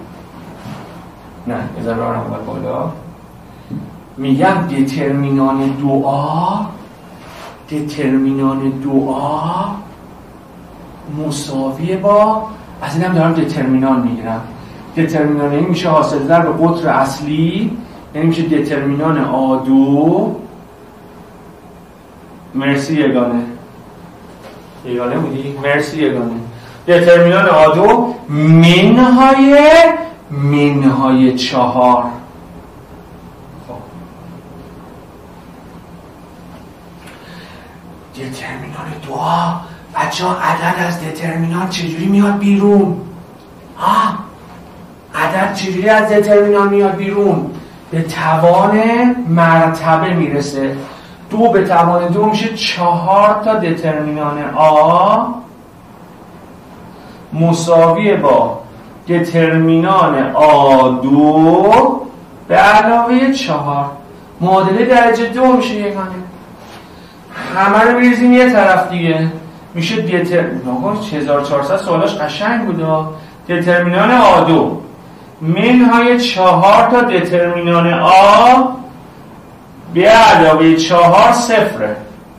نه بذار رو هم بالا. میگم دترمینان 2A مساویه با، از اینم دارم دترمینان میگیرم. دترمینان این میشه حاصل ضرب قطر اصلی، یعنی میشه دترمینان A2 مرسی یگانه بودی؟ مرسی یگانه. دترمینان A2 منهای 4. دترمینان 2A بچه ها عدد از دترمینان چجوری میاد بیرون؟ عدد چجوری از دترمینان میاد بیرون؟ به توان مرتبه میرسه. 2 به توان 2 میشه 4 تا دترمینان A مساویه با دترمینان A2 به علاوه 4. معادله درجه 2 میشه یگانه. همه رو بریزیم یه طرف دیگه میشه دترمینان 1400 سوالاش قشنگ بود. دترمینان A2 منهای 4 تا دترمینان A به علاوه 4 صفره.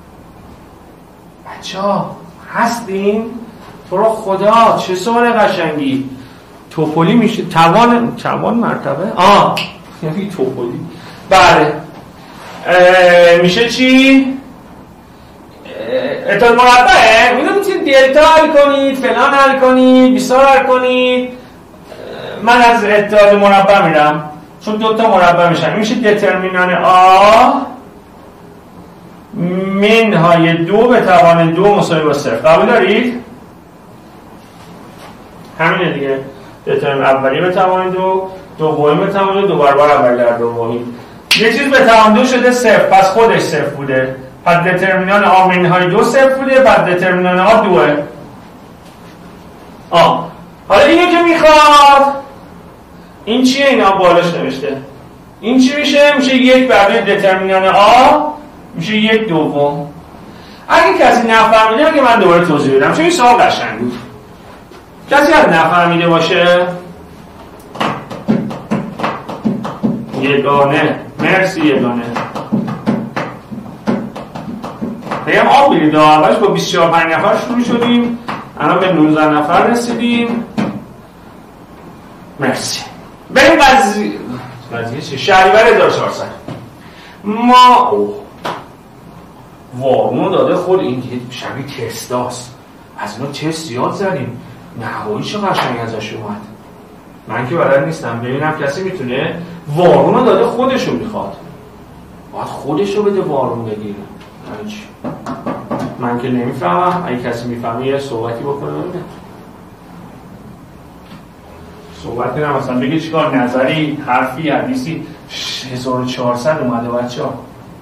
بچه ها هستین؟ تو رو خدا چه سوال قشنگی. توپولی میشه توان مرتبه؟ یعنی توپولی. بله میشه چی؟ اعداد مربعه. اینو میتونید دلتا حل کنید، فلان حل کنید، بیسار حل کنید. من از اعداد مربع میرم چون 2 تا مربع میشن. میشه دترمینان A منهای 2 به توان 2 مساوی با 0. قبول دارید؟ همینه دیگه. دترمینان اولی به توان 2، دومی به توان 2 برابر اولی در دومی. یه چیز به توان 2 شده 0، پس خودش 0 بوده. پس دترمینان A منهای 2 0 بوده، بعد دترمینان A 2. حالا اینو که میخواد این چیه؟ اینا بالاش نوشته. این چی میشه؟ میشه 1 برای دترمینان A میشه 1 دوم. اگه کسی نفهمیده که من دوباره توضیح بدم چون این سوال قشنگ بود. کسی از نفهمیده باشه یگانه. مرسی یگانه. هی هم آب میرید. اولش با 24-5 نفر شروع شدیم، الان به 19 نفر رسیدیم. مرسی. بریم قضیه چه؟ شهریور 1400 ما وارون داده خود این شبیه تستاست. از اینا تست زیاد زدیم، نهایی چه قشنگ ازش اومد. من که بلد نیستم، ببینم کسی میتونه. وارون داده خودشو میخواد، باید خودشو بده وارون بگیره. من که نمیفهمم، اگه کسی میفهمه یه صحبتی بکنه ببینه. صحبتی نه مثلا بگه چیکار، نظری، حرفی، حدیثی. 1400 اومده بچه ها.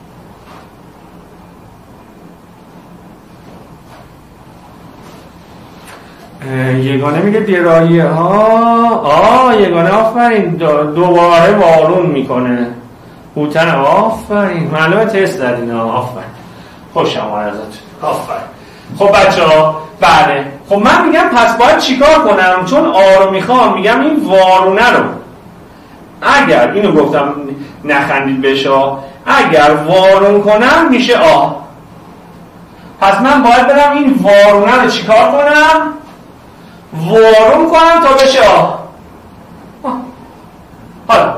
یگانه میگه درایه ها. یگانه آفرین، دوباره وارون میکنه. هوتن آفرین، معلومه تست زدین. آفرین، خوشم آمد ازت. آفرین. خب بچه ها، بله. خب من میگم پس باید چیکار کنم؟ چون آ رو میخوام، میگم این وارونه رو اگر اینو گفتم نخندید بهش، اگر وارون کنم میشه آ. پس من باید برم این وارونه رو چیکار کنم؟ وارون کنم تا بشه آ. حالا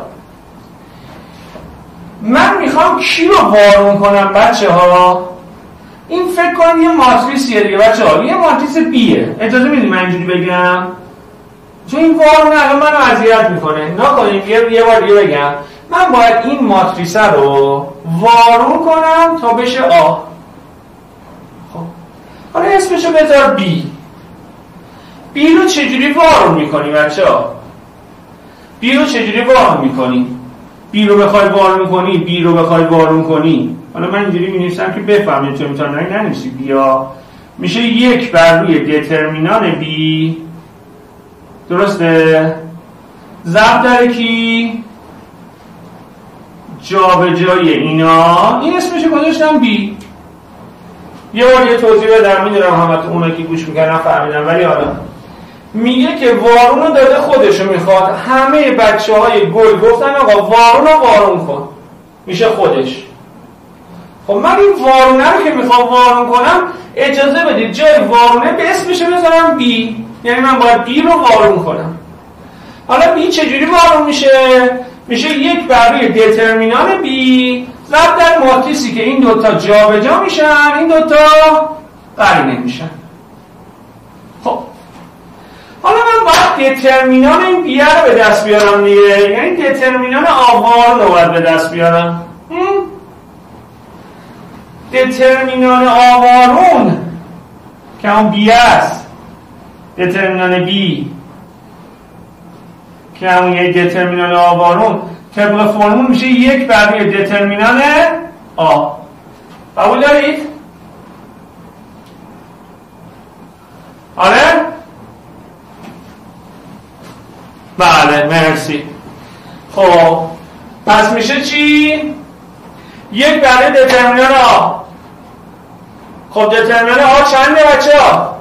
من میخوام کی رو وارون کنم بچه ها؟ این فکر کنم یه ماتریسیه دیگه بچه ها، یه ماتریس بیه. اجازه میدید من اینجوری بگم؟ چون این وارون الان منو اذیت میکنه. نکنیم یه بار دیگه بگم. من باید این ماتریسه رو وارون کنم تا بشه آ. خب حالا اسمشو بذار بی. بی رو چجوری وارون میکنی بچه ها؟ بی رو چجوری وارون میکنی؟ بی رو بخوای وارون کنی، بی رو بخوای وارون کنی. حالا من اینجوری می‌نویسم که بفهمید، چون میتونم ننویسی. بیا میشه 1 بر روی دترمینان بی. درسته؟ ضرب در کی؟ جابجایی اینا. این اسمشو گذاشتم بی. یه بار یه توضیح بدم، میدونم همتون اونایی که گوش میکنن فهمیدن، ولی حالا میگه که وارون رو داده خودشو میخواد. همه بچه‌های گل گفتن آقا وارون رو وارون کن، میشه خودش. خب من این وارونه رو که میخوام وارون کنم، اجازه بدید جای وارونه به اسمشو بذارم بی. یعنی من باید بی رو وارون کنم. حالا بی چجوری وارون میشه؟ میشه 1 بر روی دترمینان بی ضرب در ماتریسی که این دوتا جابجا میشن، این دوتا قرینه میشن. خب حالا من باید دترمینان این بی رو به دست بیارم دیگه. یعنی دترمینان آوارون رو باید به دست بیارم. دترمینان آوارون که همون بی است، دترمینان بی که همون یک دترمینان آوارون، طبق فرمول میشه 1 بر روی دترمینان آ. قبول دارید؟ آره؟ بله مرسی. خب پس میشه چی؟ 1 بر روی دترمینان آ. خب دترمینان آ چنده بچه ها؟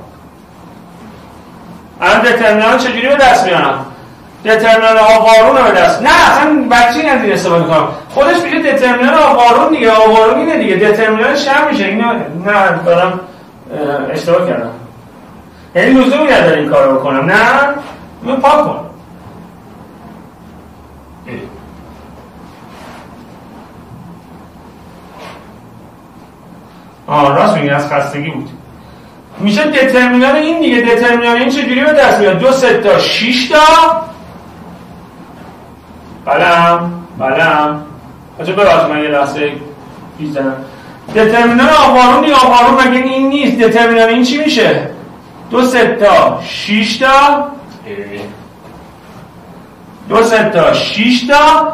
الان دترمینان چجوری به دست میارم؟ دترمینان آوارون رو به دست. نه اصلا بچه نزدین استفاده کنم، خودش میشه دترمینان آوارون دیگه. آوارون اینه دیگه، دترمینانش هم میشه. اینو نه دارم اشتباه کردم، یعنی لزومی نداره این کار رو بکنم. نه اینو پاک کن. راست میگی، از خستگی بود. میشه دترمینان این دیگه. دترمینان این چجوری به دست میاد؟ 2 3 تا 6 تا. بلم بچه ببخشید من یه لحظه بیزنم. دترمینان آوارون دیگه. آوارون مگه این نیست؟ دترمینان این چی میشه؟ 2 3 تا 6 تا 2 3 تا 6 تا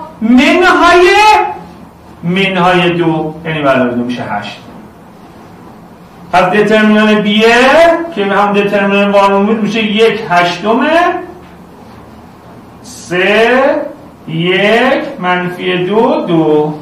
منهای 2 یعنی برای 2 میشه 8. پس دترمینان بیه که هم دترمینان وارون بود میشه 1/8 3 1 منفی 2 2.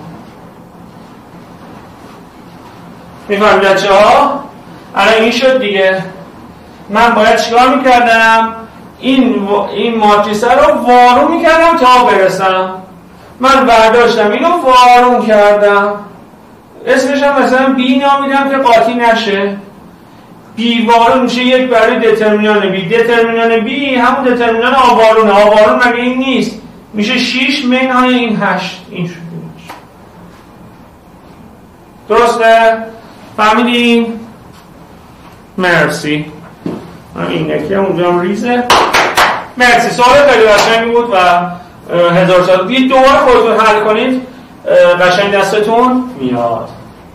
میفهمید بچه ها؟ الان این شد دیگه. من باید چیکار میکردم؟ این ماتریسه رو وارون میکردم تا برسم. من برداشتم اینو وارون کردم. اسمش هم مثلا بی نامیدم که قاطی نشه. بی وارون میشه یک برای دترمینان بی. دترمینان بی همون دترمینان آوارونه. آوارون مگه این نیست؟ میشه 6 منهای این 8. این شد. درسته؟ فهمیدین؟ مرسی. این که اونجا هم ریزه. مرسی. سوال خیلی قشنگی بود و 1000 سال دیگه دوباره خودتون حل کنید، قشنگ دستتون میاد.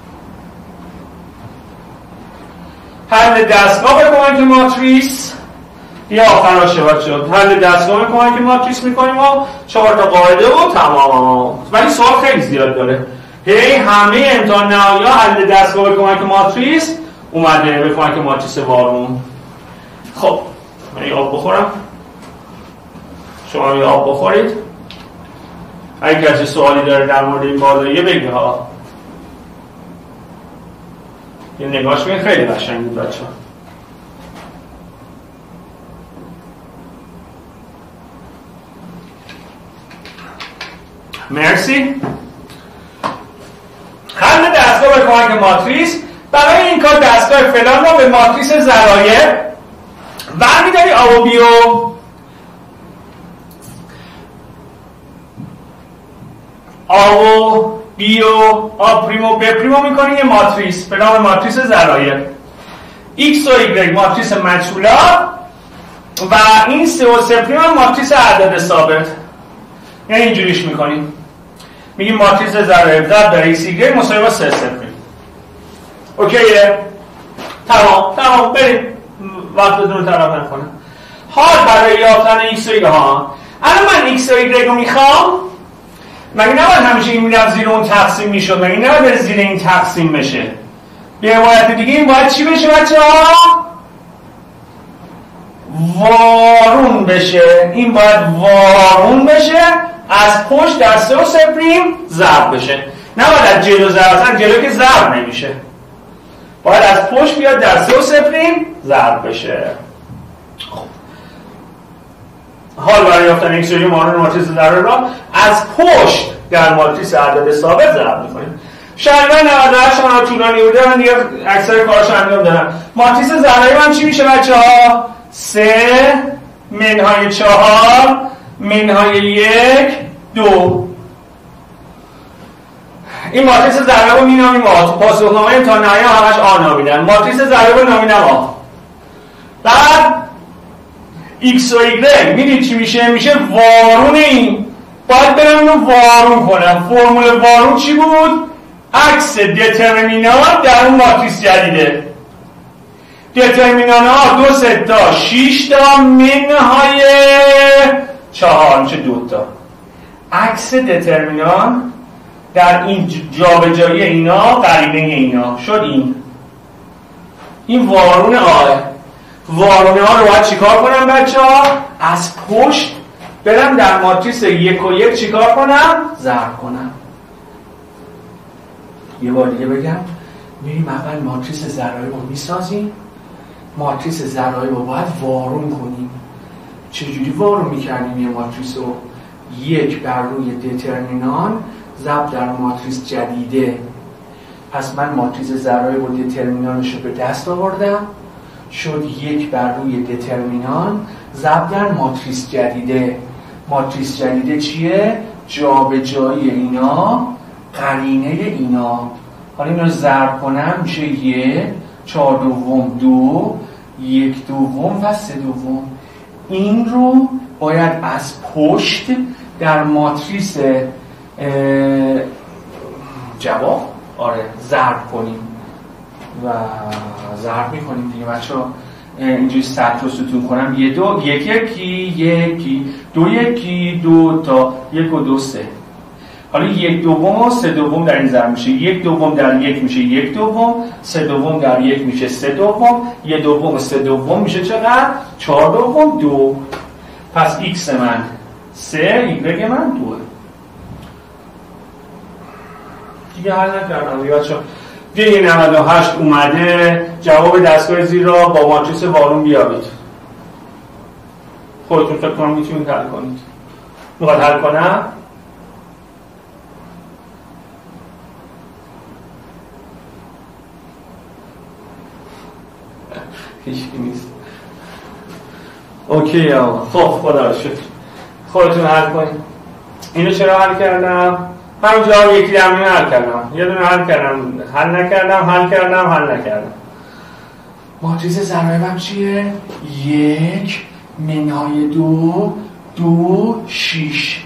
حل دستگاه به کمک ماتریس یا آخراشه شد. حل دستگاه به کمک ماتریس میکنیم و 4 تا قاعده و تمام. ولی سوال خیلی زیاد داره. همه امتحان نهایی ها حل دستگاه به کمک ماتریس اومده، به کمک ماتریس وارون. خب من یه آب بخورم، شما یه آب بخورید. اگه کسی سوالی داره در مورد این بارداریه بگه ها. یه نگاش بگید، خیلی قشنگ بود بچه ها. مرسی. حل دستگاه به کمک ماتریس. برای این کار دستگاه فلان رو به ماتریس ذرایع برمی‌داری آ و بی و آ و بی و آ پریم و ب پریم رو می‌کنی یه ماتریس به نام ماتریس ذرایع. ایکس و ایگرگ ماتریس مجهولات و این 3 و 3 پریم هم ماتریس اعداد ثابت. یعنی اینجوریش می‌کنیم، میگیم ماتریس ذرایع ضرب در ایکس ایگرگ مساوی با 3 3 پریم. اوکیه؟ تمام بریم، وقتتون رو تلف نکنم. حال برای یافتن ایکس و ایگرگ ها، الان من ایکس و ایگرگ رو میخوام. مگه نباید همیشه این میرفت زیر اون تقسیم میشد؟ مگه نباید زیر این تقسیم بشه؟ به عبارت دیگه این باید چی بشه بچه ها؟ وارون بشه. این باید وارون بشه، از پشت در 3 و 3 پریم ضرب بشه. نباید از جلو ضرب، اصلا جلو که ضرب نمیشه، باید از پشت بیاد در 3 و 3 پریم ضرب بشه. حال برای یافتن ایکس و ایگرگ مانند ماتریس ذرایع را از پشت در ماتریس اعداد ثابت ضرب می‌کنیم. شاید 98 شما طولانی بوده، من دیگه اکثر کارش انجام دادم. ماتریس ذرایع من چی میشه بچه‌ها؟ 3 منهای 4 منهای 1 2. این ماتریس ذرایع رو می‌نامیم آ. تو پاسخنامه امتحان نهایی همش آ نامیدن. ماتریس ذرایع رو نامیدم آ. بعد ایکس و ایگرگ میدید چی میشه؟ میشه وارون. این باید برم اینو وارون کنم. فرمول وارون چی بود؟ عکس دترمینان در اون ماتریس جدیده. دترمینان ها 2 3 تا 6 تا منهای 4 میشه 2 تا. عکس دترمینان در این جابجایی اینا قرینه اینا شد. این وارون آه. وارونه ها رو باید چیکار کنم بچه ها؟ از پشت برم در ماتریس 1 و 1 چیکار کنم؟ ضرب کنم. یه بار دیگه بگم، میریم اول ماتریس ذرایع رو میسازیم. ماتریس ذرایع رو باید وارون کنیم. چجوری وارون میکردیم یه ماتریس رو؟ 1 بر روی دترمینان ضرب در ماتریس جدیده. پس من ماتریس ذرایع رو دترمینانش رو به دست آوردم، شد 1 بر روی دترمینان ضرب در ماتریس جدیده. ماتریس جدیده چیه؟ جابجایی اینا قرینه اینا. حالا این رو ضرب کنم میشه 1 4 دوم 2 1 دوم و 3 دوم. این رو باید از پشت در ماتریس جواب ضرب کنیم و ضرب میکنیم دیگه بچه‌ها. اینجوری سطر رو ستون کنم 1 2 1 1 2 1 2 تا 1 و 2 3. حالا 1 دوم و 3 دوم در این ضرب میشه. 1 دوم در 1 میشه 1 دوم، 3 دوم در 1 میشه 3 دوم، 1 دوم و 3 دوم میشه چقدر؟ 4 دوم 2. پس ایکس من 3 ایگرگ من 2. دیگه حل نکردم دیگه بچه‌ها. دیگه 98 اومده. جواب دستگاه زیر را با ماتریس وارون بیابید. خودتون فکر کنم میتونید حل کنید. میخواد حل کنم؟ هیچکی نیست. اوکی آقا. خب خدا رو شکر. خودتون حل کنید. اینو چرا حل کردم؟ همینجا یکی درمیون حل کردم. یه دونه حل کردم، حل نکردم. ماتریس ضرایبم چیه؟ 1 منهای 2 2 6.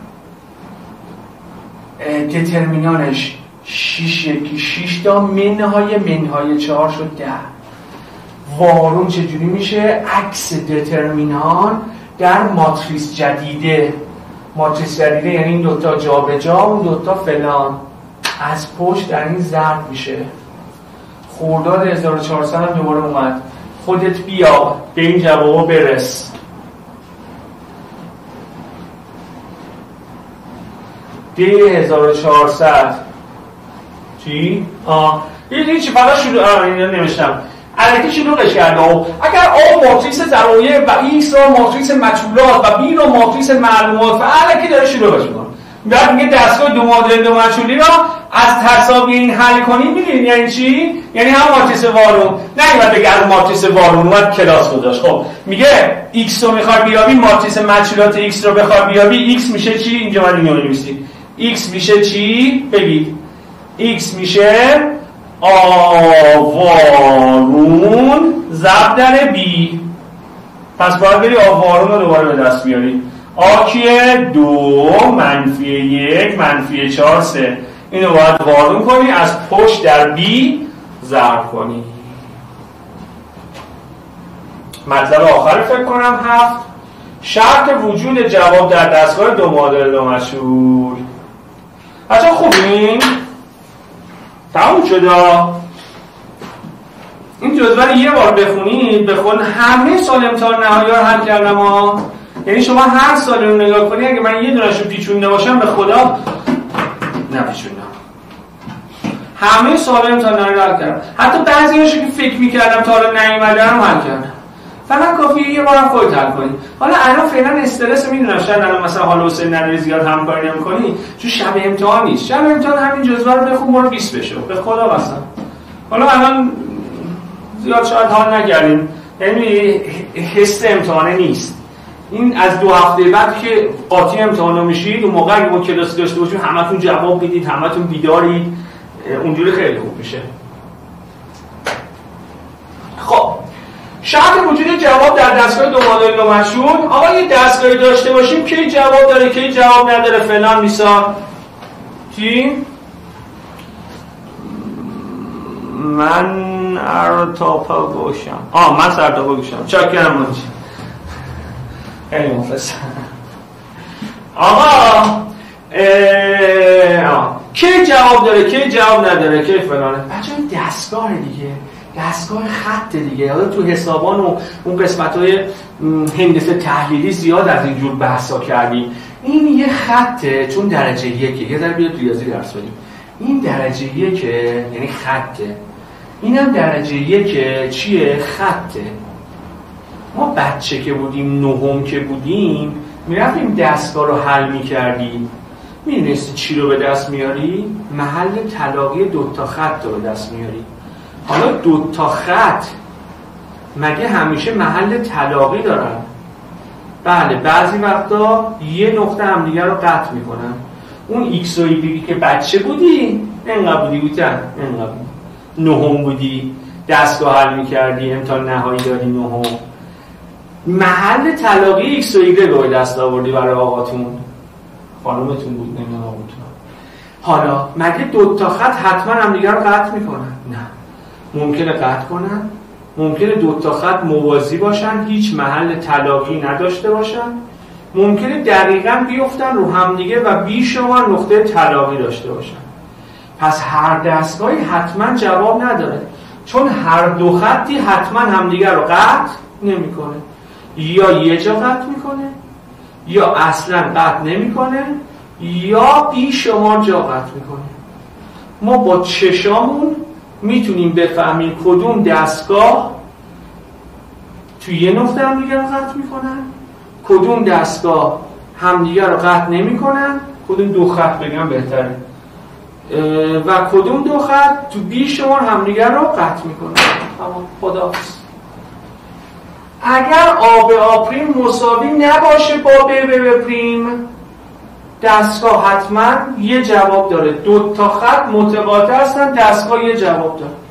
دترمینانش 6 یکی 6 تا منهای 4 شد 10. وارون چجوری میشه؟ عکس دترمینان در ماتریس جدیده. ماتریس جدیده یعنی این دوتا جا به جا، اون دوتا فلان، از پشت در این ضرب میشه. خرداد 1400 هم دوباره اومد. خودت بیا به این جوابا برس. دی 1400 چی؟ یه چی فقط شروع اینو نوشتم الکی شروعش کرده. اگر آ ماتریس ضرایب و ایکس را ماتریس مجهولات و بی را ماتریس معلومات و الکی داره شروعش میکنه. بعد میگه دستگاه دو مدل دو مجهولی را از تساوی این حل کنیم. میدونید یعنی چی؟ یعنی هم ماتریس وارون، نه اینقدر بگه از ماتریس وارون اومد کلاس گذاشت. خب میگه ایکس رو میخوای بیابی، ماتریس مجهولات ایکس رو بخوای بیابی، ایکس میشه چی؟ اینجا من اینو بنویسید. ایکس میشه چی؟ بگید. ایکس میشه آوارون ضرب در بی. پس باید بری آوارون رو دوباره به دست بیاری. آ کیه؟ 2 منفی 1 منفی 4 3. اینو باید وارون کنی، از پشت در بی ضرب کنی. مطلب آخر فکر کنم 7. شرط وجود جواب در دستگاه دو مدل دو مجهول. بچه‌ها خوبین؟ تموم شده. این جدول یه بار بخونید، بخون همه سال امتحان نهایی رو حل کردم ها. یعنی شما هر سال رو نگاه کنید، اگه من یه دونه‌شو پیچونده باشم به خدا نپیچوندم. همه سال امتحان نهایی رو حل کردم. حتی بعضی‌هاشو که فکر می‌کردم تا حالا نیومده رو حل کردم. فقط کافیه یه بارم خودت حل کنی. حالا الان فعلا استرس میدونم، شاید الان مثلا حال حوصله نداری زیاد همکاری نمی‌کنی، چون شب امتحان نیست. شب امتحان همین جزوه رو بخون برو 20 بشو. به خدا قسم. حالا الان زیاد شاید حال نکردیم. یعنی حس امتحانه نیست. این از 2 هفته بعد که قاطی امتحانا میشید، اون موقع اگه با کلاس داشته باشیم همتون جواب میدید، همتون بیدارید، اونجوری خیلی خوب میشه. خب شرط وجود جواب در دستگاه دو مدل دو مجهول. آقا یه دستگاهی داشته باشیم کی جواب داره کی جواب نداره فلان میسا چی؟ من ارتاپا گوشم. من سرتاپا گوشم. چاکرم منجی. خیلی مفصل. آقا کی جواب داره کی جواب نداره کی فلانه. بچه این دستگاه دیگه، دستگاه خط دیگه. حالا تو حسابان و اون قسمت‌های هندسه تحلیلی زیاد از اینجور بحثا کردیم. این یه خطه چون درجه 1. یه ذره بیاد ریاضی درس بدیم. این درجه 1 یعنی خطه. اینم درجه 1 چیه؟ خطه. ما بچه که بودیم، نهم که بودیم، میرفتیم دستگاه رو حل میکردیم. میدونستی چی رو به دست میاری؟ محل تلاقی دوتا خط رو به دست میاری. حالا دوتا خط مگه همیشه محل تلاقی دارن؟ بله، بعضی وقتا یه نقطه همدیگه رو قطع میکنن. اون ایکس و ایگریگی که بچه بودی انقدر بودن، انقدر نهم بودی، دستگاه حل میکردی، امتحان نهایی داری نهم، محل تلاقی ایکس و ایگریگ رو دست آوردی برای آقاتون، خانومتون بود، نمیدونم آقاتون. حالا مگه دوتا خط حتما همدیگه رو قطع میکنن؟ نه، ممکنه قطع کنن، ممکنه دوتا خط موازی باشن، هیچ محل تلاقی نداشته باشن، ممکنه دقیقاً بیفتن رو همدیگه و بیشمار نقطه تلاقی داشته باشن. پس هر دستگاهی حتما جواب نداره، چون هر دو خطی حتما همدیگه رو قطع نمیکنه. یا یه جا قطع میکنه، یا اصلا قطع نمیکنه، یا بیشمار جا قطع میکنه. ما با چشامون میتونیم بفهمیم کدوم دستگاه توی یه نقطه همدیگه رو قطع میکنن، کدوم دستگاه همدیگه رو قطع نمیکنن، کدوم دو خط بگم بهتره، و کدوم دو خط تو بیشمار همدیگه رو قطع میکنن. اما خداحافظ. اگر آ به آ پریم مساوی نباشه با ب به پریم، دستگاه حتما یه جواب داره. دو تا خط متقاطع هستن، دستگاه یه جواب داره.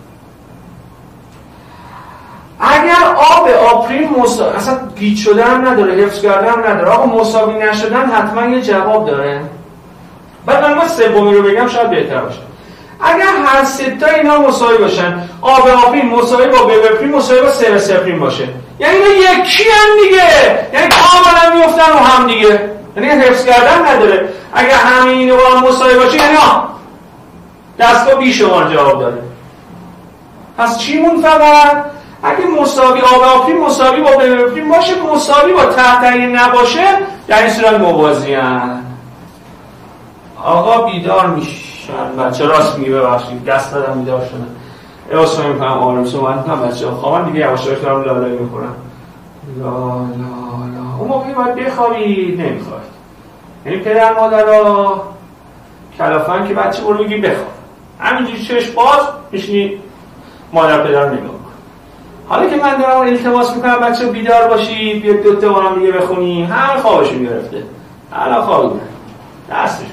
اگر آ به آ پریم مساوی، اصلا گیج شدن نداره، حفظ کردن نداره، آقا مساوی نشدن حتما یه جواب داره. بعد من سومی رو بگم شاید بهتر باشه. اگر هر سه تا اینا مساوی باشن، آ به آ پریم مساوی با ب به پریم مساوی با س به س پریم باشه، یعنی اینا یکی هم دیگه، یعنی کاملا میافتن رو هم دیگه، یعنی حفظ کردن نداره. اگر همین اینو با هم مساوی باشه یعنی دستگاه بی شمار جواب داره. پس چیمون فقط اگه مساوی آ به آ پریم مساوی با ب به پریم باشه، مساوی با تحت‌ای نباشه، در این صورت موازی ان. آقا بیدار میشن بچه، راست میگه، ببخشید دست دادم بیدار شدن. اصلا میکنم آرام صحبت کنم بچه ها، خوابن دیگه یواش یواش دارم لالایی میکنم. لا لا لا. اون موقعی باید بخوابید، نمیخواید. یعنی پدر مادرها کلافن که بچه برو بگی بخواب، همینجوری چشم باز میشینی مادر پدر نگاه کن. حالا که من دارم التماس میکنم بچه بیدار باشید، بیاد دو تا با هم دیگه بخونی، همه خوابشون گرفته، الان خوابیدن دستشون.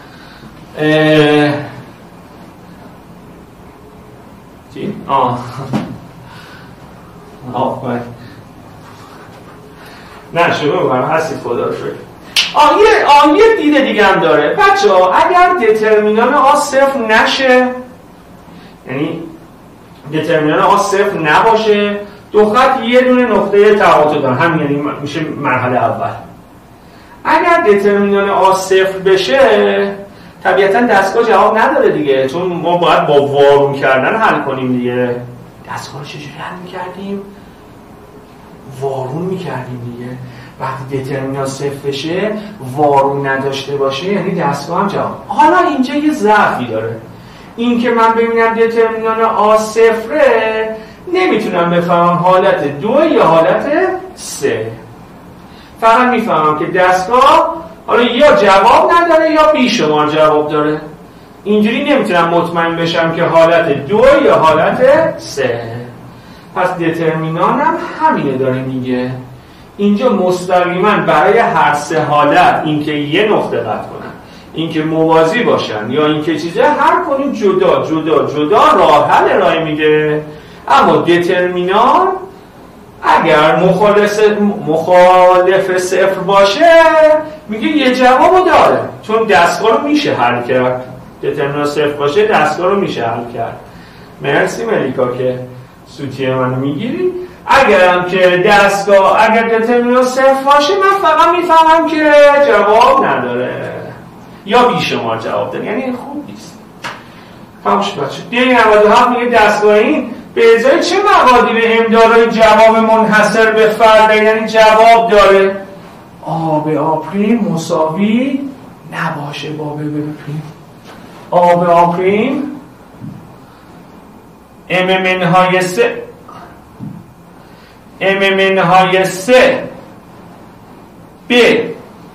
چی؟ نه شروع میکنم، هستید خدا رو شکر. یه دیده دیگه هم داره بچه ها. اگر دترمینان آ صفر نشه، یعنی دترمینان آ صفر نباشه، دو خط یه دونه نقطه تقاطع دارن، همین یعنی میشه مرحله اول. اگر دترمینان آ صفر بشه، طبیعتا دستگاه جواب نداره دیگه، چون ما باید با وارون کردن حل کنیم دیگه. دستگاه رو چجوری حل میکردیم؟ وارون میکردیم دیگه. وقتی دترمینان صفر بشه، وارون نداشته باشه، یعنی دستگاه هم جواب. حالا اینجا یه ضعفی داره، این که من ببینم دترمینان آ صفره، نمیتونم بفهمم حالت 2 یا حالت 3. فقط میفهمم که دستگاه حالا یا جواب نداره یا بیشمار جواب داره. اینجوری نمیتونم مطمئن بشم که حالت 2 یا حالت 3. پس دترمینان هم همینه داره میگه. اینجا مستقیما برای هر سه حالت، اینکه یه نقطه قطع کنن، اینکه موازی باشن یا اینکه چیزه، هر کنیم جدا جدا جدا راه حل ارائه میده. اما دترمینان اگر مخالف صفر باشه، میگه یه جوابو داره، چون دستگاه رو میشه حل کرد. دترمینان صفر باشه، دستگاه رو میشه حل کرد. مرسی ملیکا که سوتیه منو میگیری. اگرم که دستگاه اگر دترمینان صفر باشه، من فقط میفهمم که جواب نداره یا بیشمار جواب داره، یعنی خوب نیست. خاموش بچه. دیگه 97 میگه دستگاه این به ازای چه مقادیر امدارای جواب منحصر به فرد، یعنی جواب داره آ به آ پریم مساوی نباشه با ب به پریم. آ به آ پریم ام منهای 3 به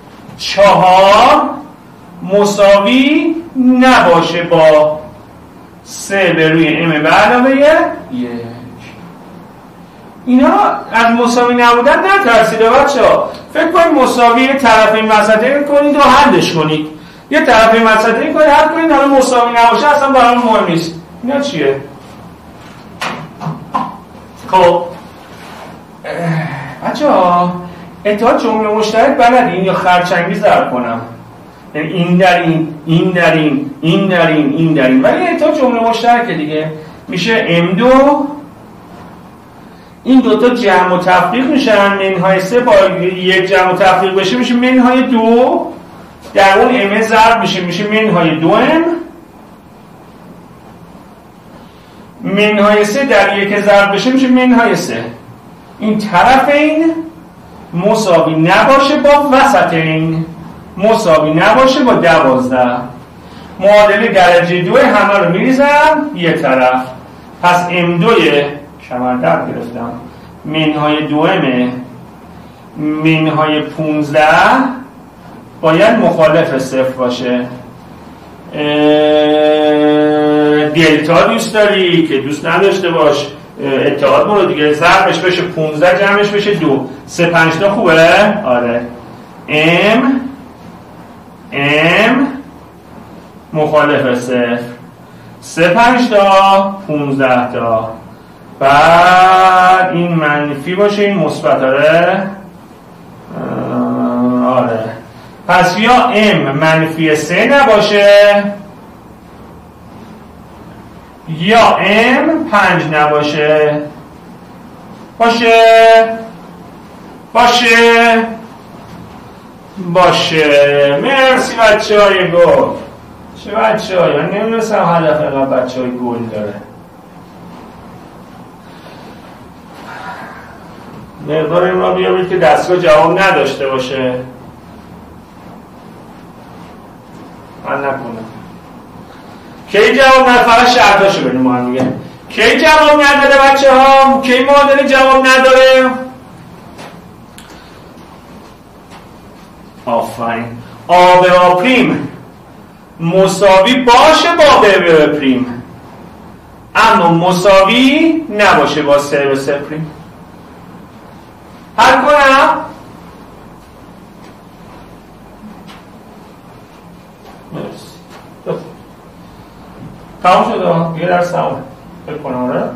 4 مساوی نباشه با 3 به روی ام به علاوه 1. اینا از مساوی نبودن نترسیده بچه ها. فکر کنید مساوی طرفین وسطین کنید و حلش کنید، یه طرفین وسطین کنید حل کنید، حالا مساوی نباشه اصلا برای مهم نیست. اینا چیه؟ خب بچه ها اتحاد جمله مشترک بلدین یا خرچنگی ضرب کنم؟ یعنی این در این، این در این، این در این، این در این، ولی اتحاد جمله مشترک دیگه میشه M2. این دوتا جمع و تفریق میشن، منهای 3 با یک جمع و تفریق بشه میشه منهای 2، در اون M ضرب میشه منهای 2M، منهای 3 در یک ضرب بشه میشه منهای 3. این طرفین مساوی نباشه با وسطین، مساوی نباشه با 12. معادله درجه 2 همه رو میریزم یه طرف. پس M2 کمردر گرفتم، منهای 2M منهای 15 باید مخالف صفر باشه. دلتا دوست داری که دوست نداشته باش، اتحاد برو دیگه، ضربش بشه 15 جمعش بشه 2. 3 5 تا خوبه؟ آره. ام مخالف 0. 3 5 تا 15 تا. بعد این منفی باشه این مثبت. آره. پس یا ام منفی 3 نباشه یا ام 5 نباشه. باشه. مرسی بچه های گل. چه بچه های؟ من نمیدونستم هدف اینقدر بچه های گل داره. مقدار این را بیابید که دستگاه جواب نداشته باشه. من نکنم کی جواب نداره، فقط شرطاشو بدیم ما هم دیگه. کی جواب نداره بچه ها؟ کی معادله جواب نداره؟ آفرین. آ به آ پریم مساوی باشه با ب به پریم، اما مساوی نباشه با س به س پریم. حل کنم؟ مرسی. تمام شده دیگه درس تمامه. فکر کنم آره؟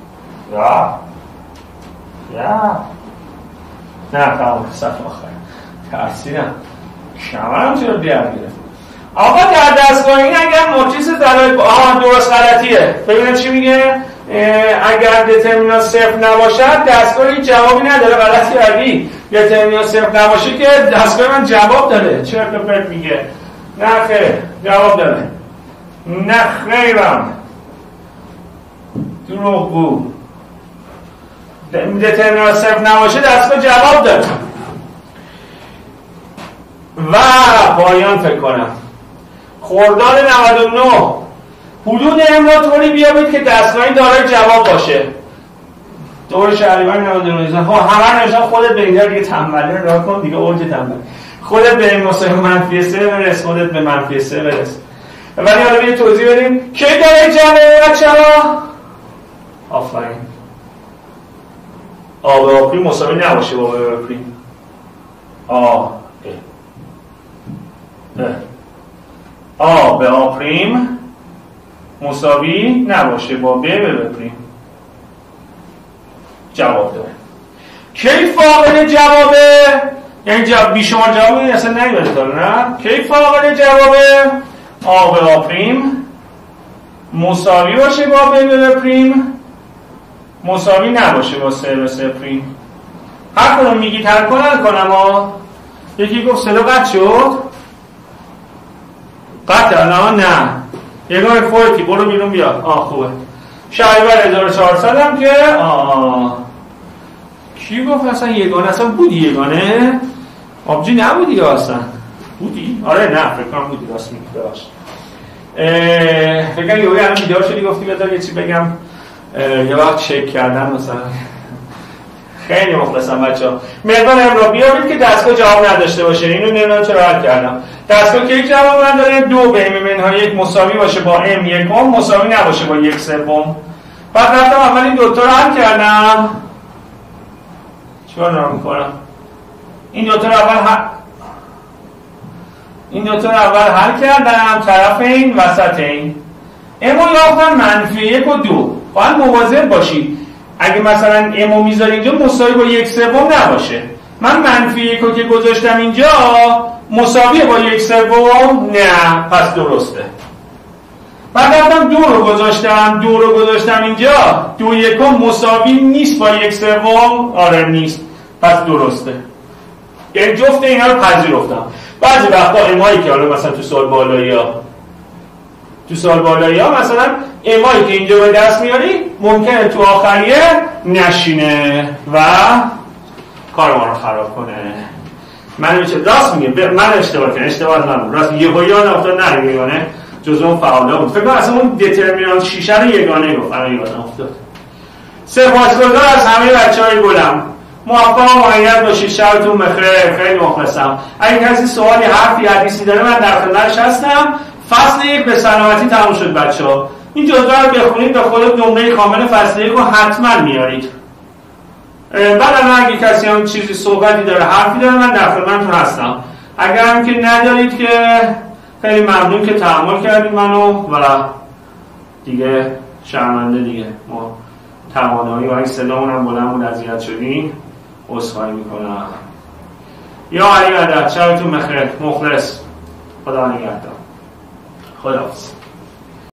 یا نه تمام صفحه آخر ترسیدم شمرم چرا درگیره. آقا در دستگاه این اگر ماتریس ضرایب درست غلطیه. ببینید چی میگه؟ اگر دترمینانت صفر نباشد دستگاه هیچ جوابی نداره. غلطی کردی. دترمینانت صفر نباشه که دستگاه من جواب داره. چرت و پرت میگه. نه خیر جواب داره. نه خیرم دروغگو. دترمینانت صفر نباشه دستگاه جواب داره. و پایان فکر کنم خرداد 99 حدود ام را طوری بیابید که دستگاهی دارای جواب باشه. دور شهریور 99 همه نوشتن خودت به اینجا دیگه تنبله راه کن دیگه. اوج تنبل خودت به این مساوی منفی 3 برس، خودت به منفی 3 برس. ولی حالا بیایید توضیح بدیم کی دارای جواب بچه‌ها؟ آفرین. آ به آ پریم مساوی نباشه با ب به پریم. آ به آ پریم مساوی نباشه با ب به پریم. جواب داره. کی فاقد جوابه؟ یعنی بیشمار جوابه اصلا نمیاد داره نه؟ کی فاقد جوابه؟ آ به آ پریم مساوی باشه با ب به پریم مساوی نباشه با س به س پریم. هر کدوم میگید هر کنم ها. یکی گفت صدا قطع شد. قطع الان نه. یگاه فورتی برو بیرون بیا. خوبه. شهریور 1400 هم که کی گفت اصلا یگانه؟ اصلا بودی یگانه؟ آبجی نبودی اصلا بودی؟ آره نه فکر کنم بودی. راست میگی ببخشید. فکر کنم یهو الان بیدار شدی گفتی بذار یه چی بگم. یه وقت چک کردن مثلا. خیلی مخلصم بچه‌ها. مقدار ام را بیارید که دستگاه جواب نداشته باشه. اینو نمیدونم چرا حل کردم. دستگاه که یک جواب نداره 2 به ام منهای 1 مساوی باشه با ام 1 مساوی نباشه با 1 سوم. بعد رفتم اول این دوتا رو حل کردم. چیکار دارم میکنم؟ این دوتا رو اول حل کردم. طرف این وسط این امو یافتم منفی 1 و 2. باید مواظب باشید اگه مثلا امو میذاری اینجا مساوی با 1 سوم نباشه. من منفی 1 رو که گذاشتم اینجا مساوی با 1 سوم نه، پس درسته. بعد رفتم 2 رو گذاشتم اینجا 2 یکم مساوی نیست با 1 سوم. آره نیست، پس درسته. یعنی جفت اینا رو پذیرفتم. بعضی وقتا امایی که حالا مثلا تو سوال بالایی ها مثلا امایی که اینجا به دست میاری ممکنه تو آخریه نشینه و کار ما رو خراب کنه. من راست میگه، من اشتباه نمون راست یهو یاد افتاد نه یگانه جزء اون فعالا بود. فکر کنم اصلا اون دترمینانت شیشه رو یگانه گفت. الان یادم افتاد. سپاسگزار از همه بچهای گلم. موفق و مؤید باشید. شبتون بخیر. خیلی مخلصم. اگه کسی سوالی حرفی حدیثی داره من در خدمتش هستم. فصل 1 به سلامتی تموم شد بچه‌ها. این جزوه رو بخونید به خود جمله کامل فصل 1 رو حتما میارید. بعد اگه کسی هم چیزی صحبتی داره حرفی داره من در خدمتتون هستم. اگر هم که ندارید که خیلی ممنون که تحمل کردید منو و دیگه شرمنده دیگه ما توانایی و صدامون هم بلند بود اذیت شدیم عذرخواهی میکنم. یا علی مدد شبتون بخیر. مخلص. خدا نگهدار. خداحافظ.